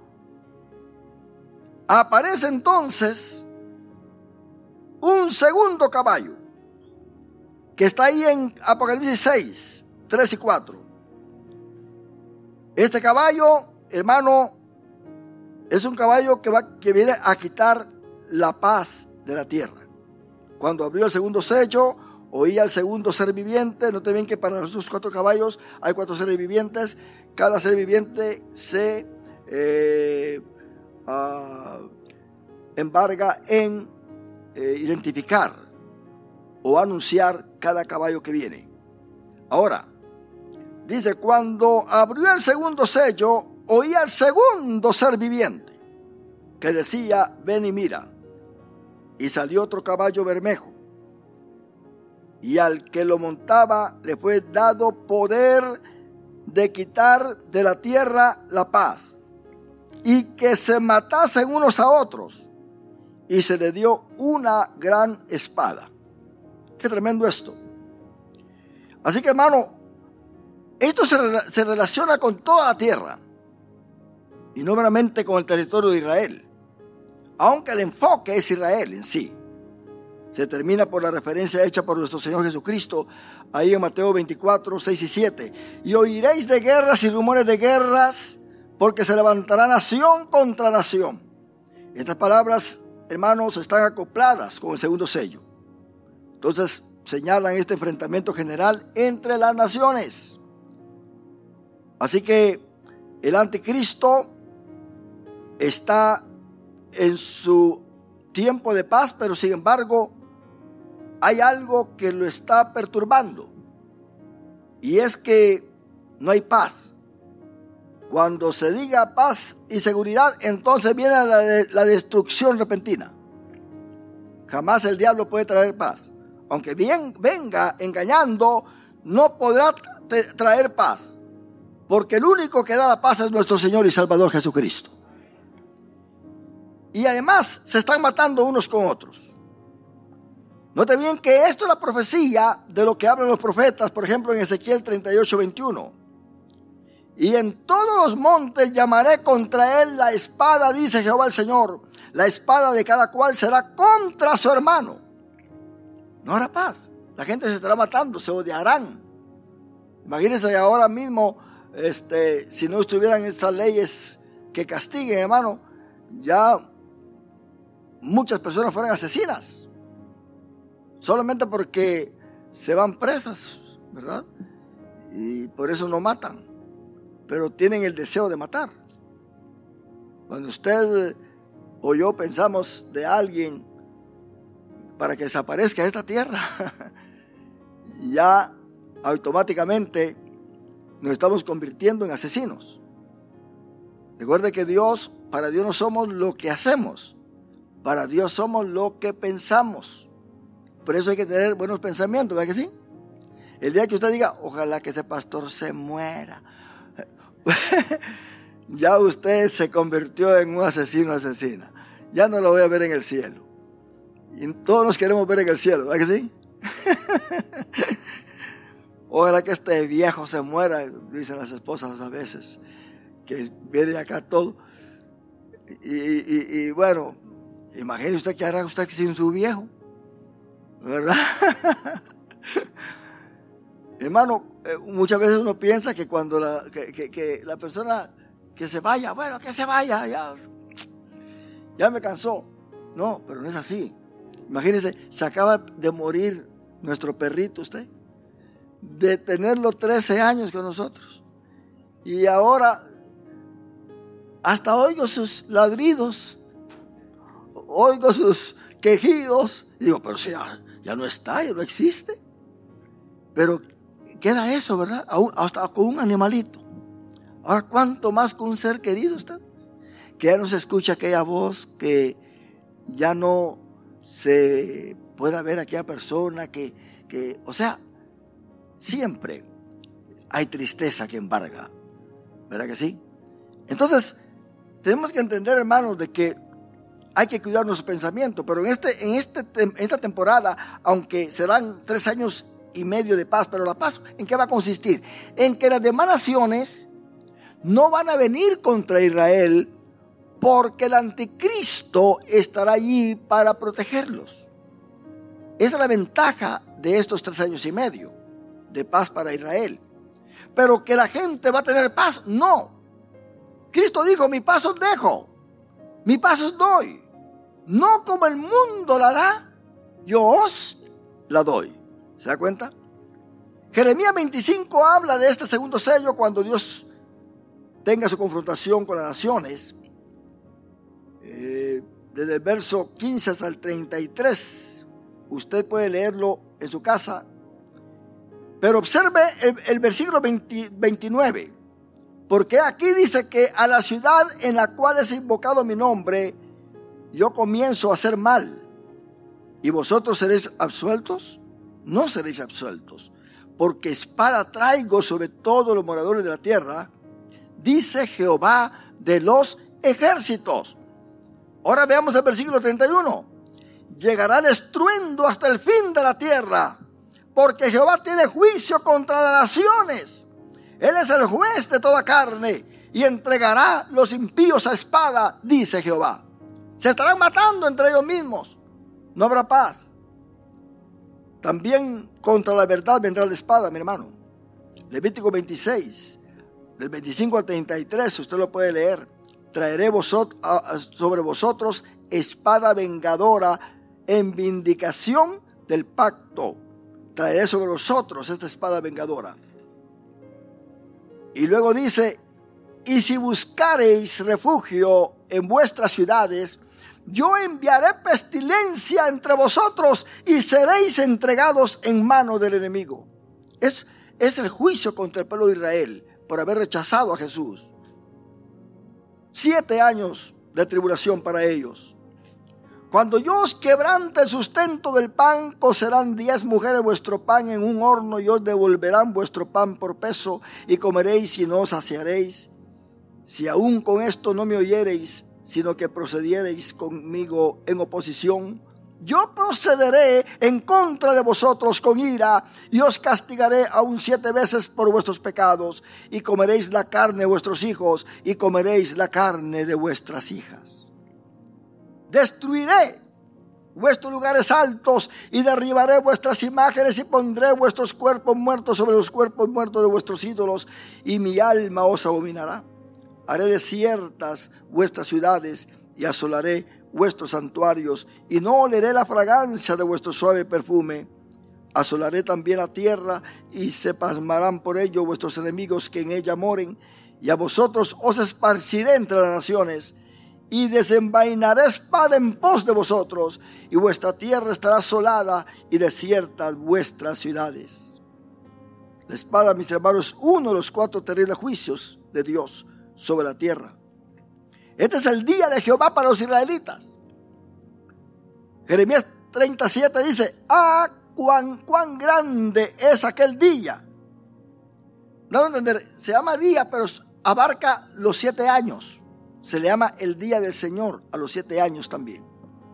aparece entonces un segundo caballo, que está ahí en Apocalipsis seis, tres y cuatro. Este caballo, hermano, es un caballo que, va, que viene a quitar la paz de la tierra. Cuando abrió el segundo sello, oía al segundo ser viviente. Noten bien que para esos cuatro caballos hay cuatro seres vivientes. Cada ser viviente se eh, uh, embarga en eh, identificar o anunciar cada caballo que viene. Ahora, dice, cuando abrió el segundo sello, oía al segundo ser viviente que decía, ven y mira. Y salió otro caballo bermejo, y al que lo montaba le fue dado poder de quitar de la tierra la paz, y que se matasen unos a otros, y se le dio una gran espada. Qué tremendo esto. Así que, hermano, esto se, se relaciona con toda la tierra, y no meramente con el territorio de Israel, aunque el enfoque es Israel en sí. Se termina por la referencia hecha por nuestro Señor Jesucristo, ahí en Mateo veinticuatro, seis y siete. Y oiréis de guerras y rumores de guerras, porque se levantará nación contra nación. Estas palabras, hermanos, están acopladas con el segundo sello. Entonces señalan este enfrentamiento general entre las naciones. Así que el anticristo está en su tiempo de paz, pero sin embargo hay algo que lo está perturbando, y es que no hay paz. Cuando se diga paz y seguridad, entonces viene la, la destrucción repentina. Jamás el diablo puede traer paz. Aunque bien venga engañando, no podrá traer paz, porque el único que da la paz es nuestro Señor y Salvador Jesucristo. Y además se están matando unos con otros. Note bien que esto es la profecía de lo que hablan los profetas, por ejemplo en Ezequiel treinta y ocho, veintiuno. Y en todos los montes llamaré contra él la espada, dice Jehová el Señor. La espada de cada cual será contra su hermano. No habrá paz. La gente se estará matando, se odiarán. Imagínense ahora mismo, este, si no estuvieran estas leyes que castiguen, hermano, ya muchas personas fueran asesinas, solamente porque se van presas, ¿verdad? Y por eso no matan, pero tienen el deseo de matar. Cuando usted o yo pensamos de alguien para que desaparezca de esta tierra, ya automáticamente nos estamos convirtiendo en asesinos. Recuerde que Dios, para Dios no somos lo que hacemos, para Dios somos lo que pensamos. Por eso hay que tener buenos pensamientos, ¿verdad que sí? El día que usted diga, ojalá que ese pastor se muera, ya usted se convirtió en un asesino, asesina. Ya no lo voy a ver en el cielo. Y todos nos queremos ver en el cielo, ¿verdad que sí? Ojalá que este viejo se muera, dicen las esposas a veces, que viene acá todo. Y, y, y bueno, imagine usted qué hará usted sin su viejo, ¿verdad? Hermano, eh, muchas veces uno piensa que cuando la, que, que, que la persona que se vaya, bueno, que se vaya, ya, ya me cansó. No, pero no es así. Imagínese, se acaba de morir nuestro perrito, usted, de tenerlo trece años con nosotros, y ahora hasta oigo sus ladridos, oigo sus quejidos, y digo, pero si ya, ya no está, ya no existe. Pero queda eso, ¿verdad? Aún, hasta con un animalito. Ahora, ¿cuánto más con un ser querido usted? Que ya no se escucha aquella voz, que ya no se pueda ver a aquella persona, que, que, o sea, siempre hay tristeza que embarga, ¿verdad que sí? Entonces, tenemos que entender, hermanos, de que hay que cuidar nuestros pensamientos, pero en, este, en, este, en esta temporada, aunque serán tres años y medio de paz, pero la paz, ¿en qué va a consistir? En que las demás naciones no van a venir contra Israel, porque el anticristo estará allí para protegerlos. Esa es la ventaja de estos tres años y medio de paz para Israel. Pero que la gente va a tener paz, no. Cristo dijo: mi paz os dejo, mi paz os doy. No como el mundo la da, yo os la doy. ¿Se da cuenta? Jeremías veinticinco habla de este segundo sello cuando Dios tenga su confrontación con las naciones. Eh, desde el verso quince hasta el treinta y tres. Usted puede leerlo en su casa. Pero observe el, el versículo veinte, veintinueve. Porque aquí dice que a la ciudad en la cual es invocado mi nombre, yo comienzo a hacer mal. ¿Y vosotros seréis absueltos? No seréis absueltos, porque espada traigo sobre todos los moradores de la tierra, dice Jehová de los ejércitos. Ahora veamos el versículo treinta y uno. Llegará el estruendo hasta el fin de la tierra, porque Jehová tiene juicio contra las naciones. Él es el juez de toda carne, y entregará los impíos a espada, dice Jehová. Se estarán matando entre ellos mismos, no habrá paz. También contra la verdad vendrá la espada, mi hermano. Levítico veintiséis, del veinticinco al treinta y tres, usted lo puede leer. Traeré vosotros, sobre vosotros espada vengadora en vindicación del pacto. Traeré sobre vosotros esta espada vengadora. Y luego dice: y si buscareis refugio en vuestras ciudades, yo enviaré pestilencia entre vosotros y seréis entregados en mano del enemigo. Es, es el juicio contra el pueblo de Israel por haber rechazado a Jesús. Siete años de tribulación para ellos. Cuando yo os quebrante el sustento del pan, cocerán diez mujeres vuestro pan en un horno y os devolverán vuestro pan por peso, y comeréis y no os saciaréis. Si aún con esto no me oyereis, sino que procediereis conmigo en oposición, yo procederé en contra de vosotros con ira, y os castigaré aún siete veces por vuestros pecados, y comeréis la carne de vuestros hijos, y comeréis la carne de vuestras hijas. Destruiré vuestros lugares altos, y derribaré vuestras imágenes, y pondré vuestros cuerpos muertos sobre los cuerpos muertos de vuestros ídolos, y mi alma os abominará. Haré desiertas vuestras ciudades, y asolaré vuestros santuarios, y no oleré la fragancia de vuestro suave perfume. Asolaré también la tierra, y se pasmarán por ello vuestros enemigos que en ella moren, y a vosotros os esparciré entre las naciones, y desenvainaré espada en pos de vosotros, y vuestra tierra estará asolada, y desiertas vuestras ciudades. La espada, mis hermanos, es uno de los cuatro terribles juicios de Dios sobre la tierra. Este es el día de Jehová para los israelitas. Jeremías treinta y siete dice: ah, cuán, cuán grande es aquel día. No entender, se llama día, pero abarca los siete años. Se le llama el día del Señor a los siete años también.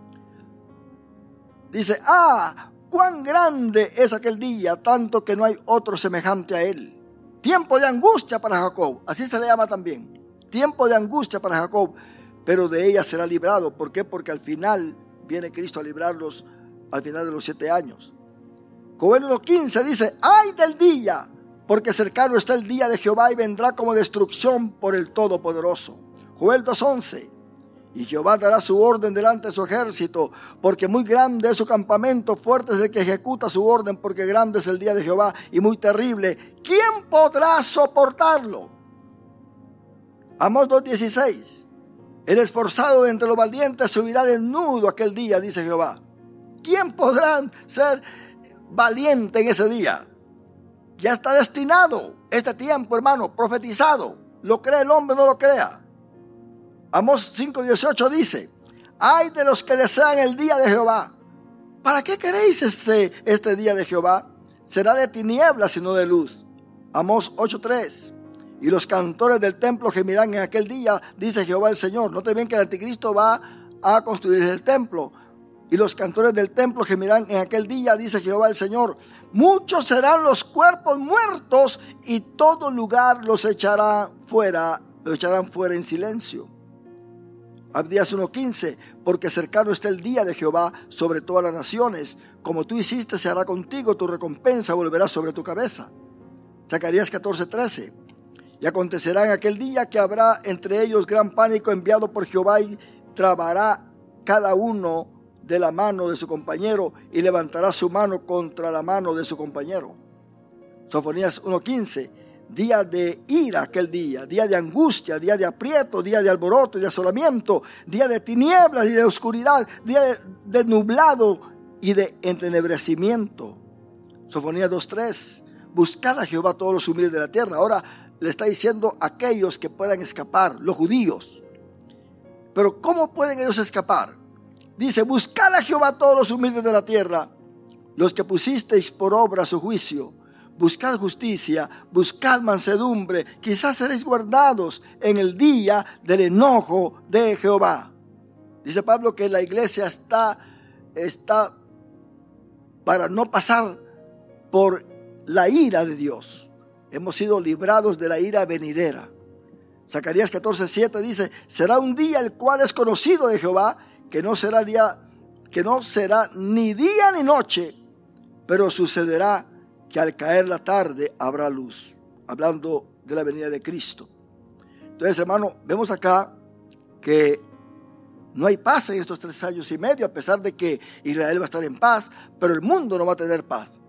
Dice: ah, cuán grande es aquel día, tanto que no hay otro semejante a él. Tiempo de angustia para Jacob, así se le llama también. Tiempo de angustia para Jacob, pero de ella será librado. ¿Por qué? Porque al final viene Cristo a librarlos al final de los siete años. Joel uno quince dice: ¡ay del día! Porque cercano está el día de Jehová, y vendrá como destrucción por el Todopoderoso. Joel dos once: y Jehová dará su orden delante de su ejército, porque muy grande es su campamento, fuerte es el que ejecuta su orden, porque grande es el día de Jehová y muy terrible. ¿Quién podrá soportarlo? Amós dos dieciséis: el esforzado entre los valientes subirá desnudo aquel día, dice Jehová. ¿Quién podrá ser valiente en ese día? Ya está destinado este tiempo, hermano, profetizado. ¿Lo cree el hombre o no lo crea? Amós cinco dieciocho dice: ay de los que desean el día de Jehová. ¿Para qué queréis este, este día de Jehová? Será de tinieblas y no de luz. Amós ocho tres: y los cantores del templo gemirán en aquel día, dice Jehová el Señor. Noten bien que el anticristo va a construir el templo. Y los cantores del templo gemirán en aquel día, dice Jehová el Señor. Muchos serán los cuerpos muertos y todo lugar los echará fuera, los echarán fuera en silencio. Abdías uno quince, porque cercano está el día de Jehová sobre todas las naciones. Como tú hiciste se hará contigo, tu recompensa volverá sobre tu cabeza. Zacarías catorce trece. Y acontecerá en aquel día que habrá entre ellos gran pánico enviado por Jehová, y trabará cada uno de la mano de su compañero y levantará su mano contra la mano de su compañero. Sofonías uno quince. Día de ira aquel día, día de angustia, día de aprieto, día de alboroto y de asolamiento, día de tinieblas y de oscuridad, día de, de nublado y de entenebrecimiento. Sofonías dos tres. Buscad a Jehová todos los humildes de la tierra. Ahora le está diciendo a aquellos que puedan escapar, los judíos. Pero ¿cómo pueden ellos escapar? Dice, buscad a Jehová todos los humildes de la tierra, los que pusisteis por obra su juicio. Buscad justicia, buscad mansedumbre, quizás seréis guardados en el día del enojo de Jehová. Dice Pablo que la iglesia está, está para no pasar por la ira de Dios. Hemos sido librados de la ira venidera. Zacarías catorce siete dice, será un día el cual es conocido de Jehová, que no será día, que no será ni día ni noche, pero sucederá que al caer la tarde habrá luz. Hablando de la venida de Cristo. Entonces, hermano, vemos acá que no hay paz en estos tres años y medio, a pesar de que Israel va a estar en paz, pero el mundo no va a tener paz.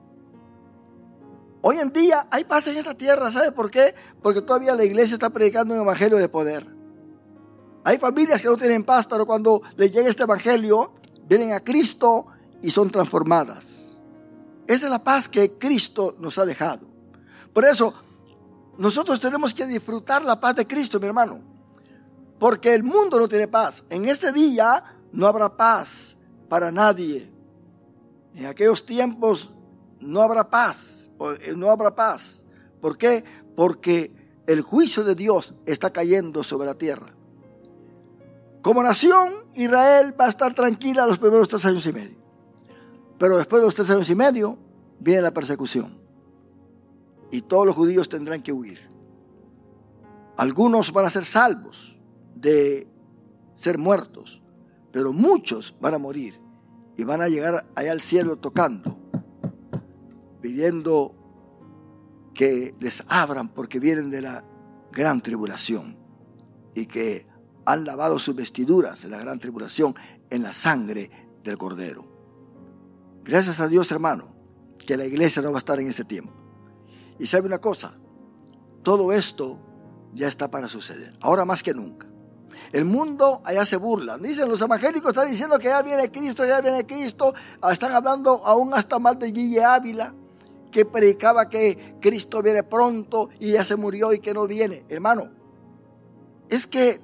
Hoy en día hay paz en esta tierra, ¿sabe por qué? Porque todavía la iglesia está predicando un evangelio de poder. Hay familias que no tienen paz, pero cuando les llega este evangelio, vienen a Cristo y son transformadas. Esa es la paz que Cristo nos ha dejado. Por eso, nosotros tenemos que disfrutar la paz de Cristo, mi hermano. Porque el mundo no tiene paz. En este día no habrá paz para nadie. En aquellos tiempos no habrá paz. No habrá paz. ¿Por qué? Porque el juicio de Dios está cayendo sobre la tierra. Como nación, Israel va a estar tranquila los primeros tres años y medio. Pero después de los tres años y medio, viene la persecución. Y todos los judíos tendrán que huir. Algunos van a ser salvos de ser muertos, pero muchos van a morir y van a llegar allá al cielo tocando, pidiendo que les abran porque vienen de la gran tribulación y que han lavado sus vestiduras en la gran tribulación en la sangre del Cordero. Gracias a Dios, hermano, que la iglesia no va a estar en ese tiempo. Y sabe una cosa, todo esto ya está para suceder, ahora más que nunca. El mundo allá se burla. Dicen los evangélicos, están diciendo que ya viene Cristo, ya viene Cristo. Están hablando aún hasta mal de Guille Ávila, que predicaba que Cristo viene pronto y ya se murió y que no viene. Hermano, es que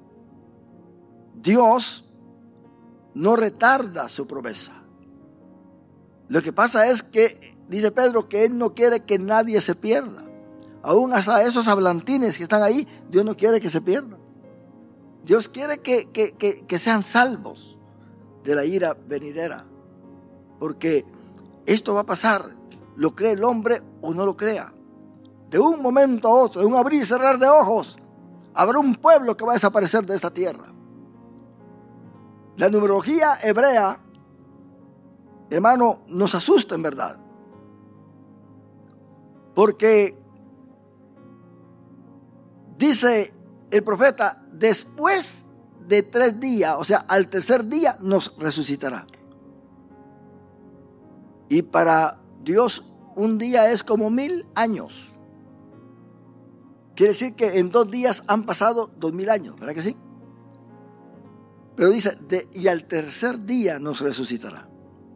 Dios no retarda su promesa. Lo que pasa es que, dice Pedro, que Él no quiere que nadie se pierda. Aún hasta esos hablantines que están ahí, Dios no quiere que se pierdan. Dios quiere que, que, que, que sean salvos de la ira venidera. Porque esto va a pasar, lo cree el hombre o no lo crea. De un momento a otro, de un abrir y cerrar de ojos, habrá un pueblo que va a desaparecer de esta tierra. La numerología hebrea, hermano, nos asusta en verdad. Porque dice el profeta, después de tres días, o sea, al tercer día nos resucitará. Y para Dios un día es como mil años. Quiere decir que en dos días han pasado dos mil años, ¿verdad que sí? Pero dice, de, y al tercer día nos resucitará.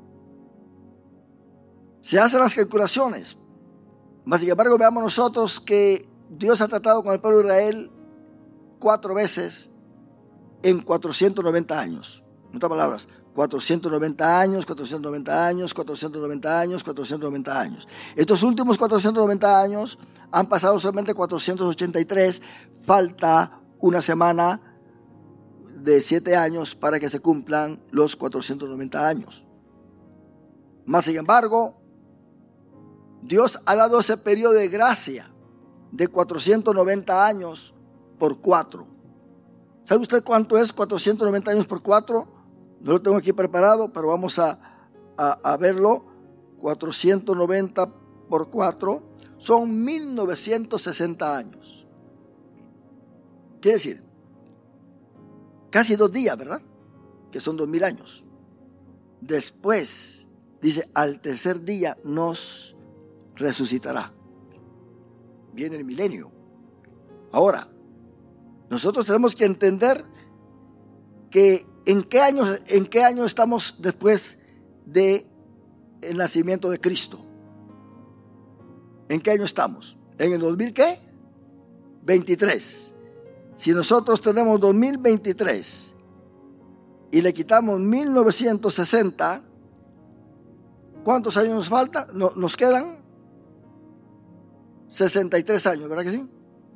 Se hacen las calculaciones. Mas sin embargo, veamos nosotros que Dios ha tratado con el pueblo de Israel cuatro veces en cuatrocientos noventa años. En otras palabras, cuatrocientos noventa años, cuatrocientos noventa años, cuatrocientos noventa años, cuatrocientos noventa años. Estos últimos cuatrocientos noventa años Han pasado solamente cuatrocientos ochenta y tres. Falta una semana de siete años para que se cumplan los cuatrocientos noventa años. Mas, sin embargo, Dios ha dado ese periodo de gracia de cuatrocientos noventa años por cuatro. ¿Sabe usted cuánto es cuatrocientos noventa años por cuatro? No lo tengo aquí preparado, pero vamos a, a, a verlo. cuatrocientos noventa por cuatro son mil novecientos sesenta años. Quiere decir, casi dos días, ¿verdad? Que son dos mil años. Después, dice, al tercer día nos resucitará. Viene el milenio. Ahora, nosotros tenemos que entender que en qué año, en qué año estamos después del nacimiento de Cristo. ¿En qué año estamos? ¿En el dos mil qué? veintitrés. Si nosotros tenemos dos mil veintitrés y le quitamos mil novecientos sesenta, ¿cuántos años nos falta? No, nos quedan sesenta y tres años, ¿verdad que sí?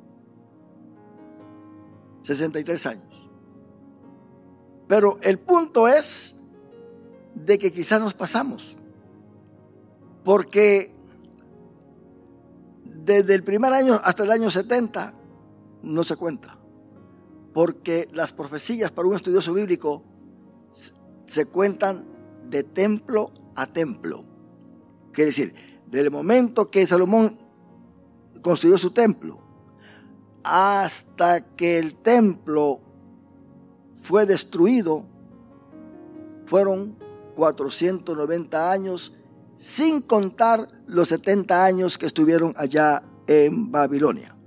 sesenta y tres años. Pero el punto es de que quizás nos pasamos, porque desde el primer año hasta el año setenta no se cuenta, porque las profecías para un estudioso bíblico se cuentan de templo a templo. Quiere decir, del momento que Salomón construyó su templo hasta que el templo fue destruido, fueron cuatrocientos noventa años, sin contar los setenta años que estuvieron allá en Babilonia.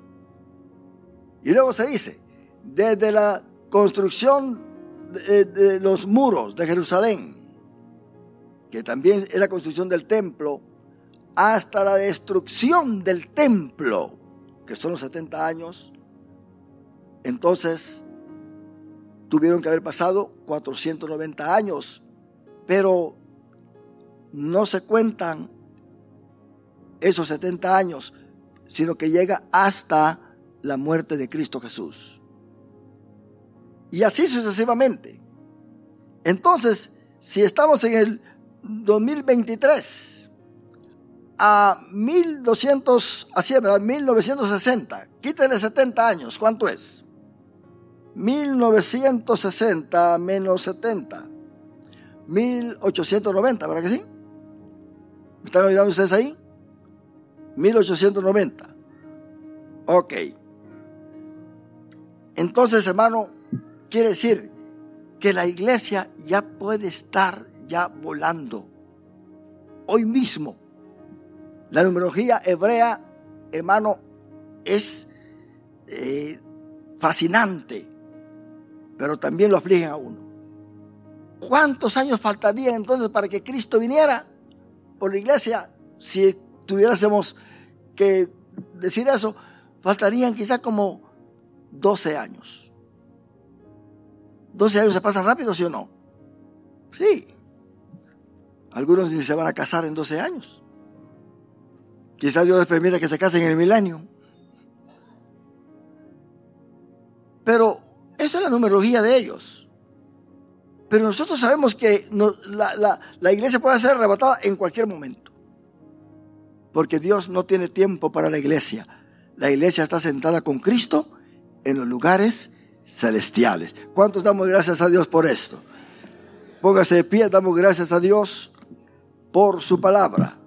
Y luego se dice, desde la construcción de, de los muros de Jerusalén, que también es la construcción del templo, hasta la destrucción del templo, que son los setenta años, entonces tuvieron que haber pasado cuatrocientos noventa años, pero no se cuentan esos setenta años, sino que llega hasta la muerte de Cristo Jesús. Y así sucesivamente. Entonces, si estamos en el dos mil veintitrés, a mil doscientos, así es, ¿verdad? mil novecientos sesenta, quítale setenta años, ¿cuánto es? mil novecientos sesenta menos setenta, mil ochocientos noventa, ¿verdad que sí? ¿Me están ayudando ustedes ahí? mil ochocientos noventa. Ok. Entonces, hermano, quiere decir que la iglesia ya puede estar ya volando. Hoy mismo. La numerología hebrea, hermano, es eh, fascinante, pero también lo afligen a uno. ¿Cuántos años faltarían entonces para que Cristo viniera por la iglesia? Si tuviésemos que decir eso, faltarían quizás como doce años. doce años se pasan rápido, ¿sí o no? Sí. Algunos ni se van a casar en doce años. Quizás Dios les permita que se casen en el milenio. Pero esa es la numerología de ellos. Pero nosotros sabemos que no, la, la, la iglesia puede ser arrebatada en cualquier momento. Porque Dios no tiene tiempo para la iglesia. La iglesia está sentada con Cristo en los lugares celestiales. ¿Cuántos damos gracias a Dios por esto? Póngase de pie, damos gracias a Dios por su palabra.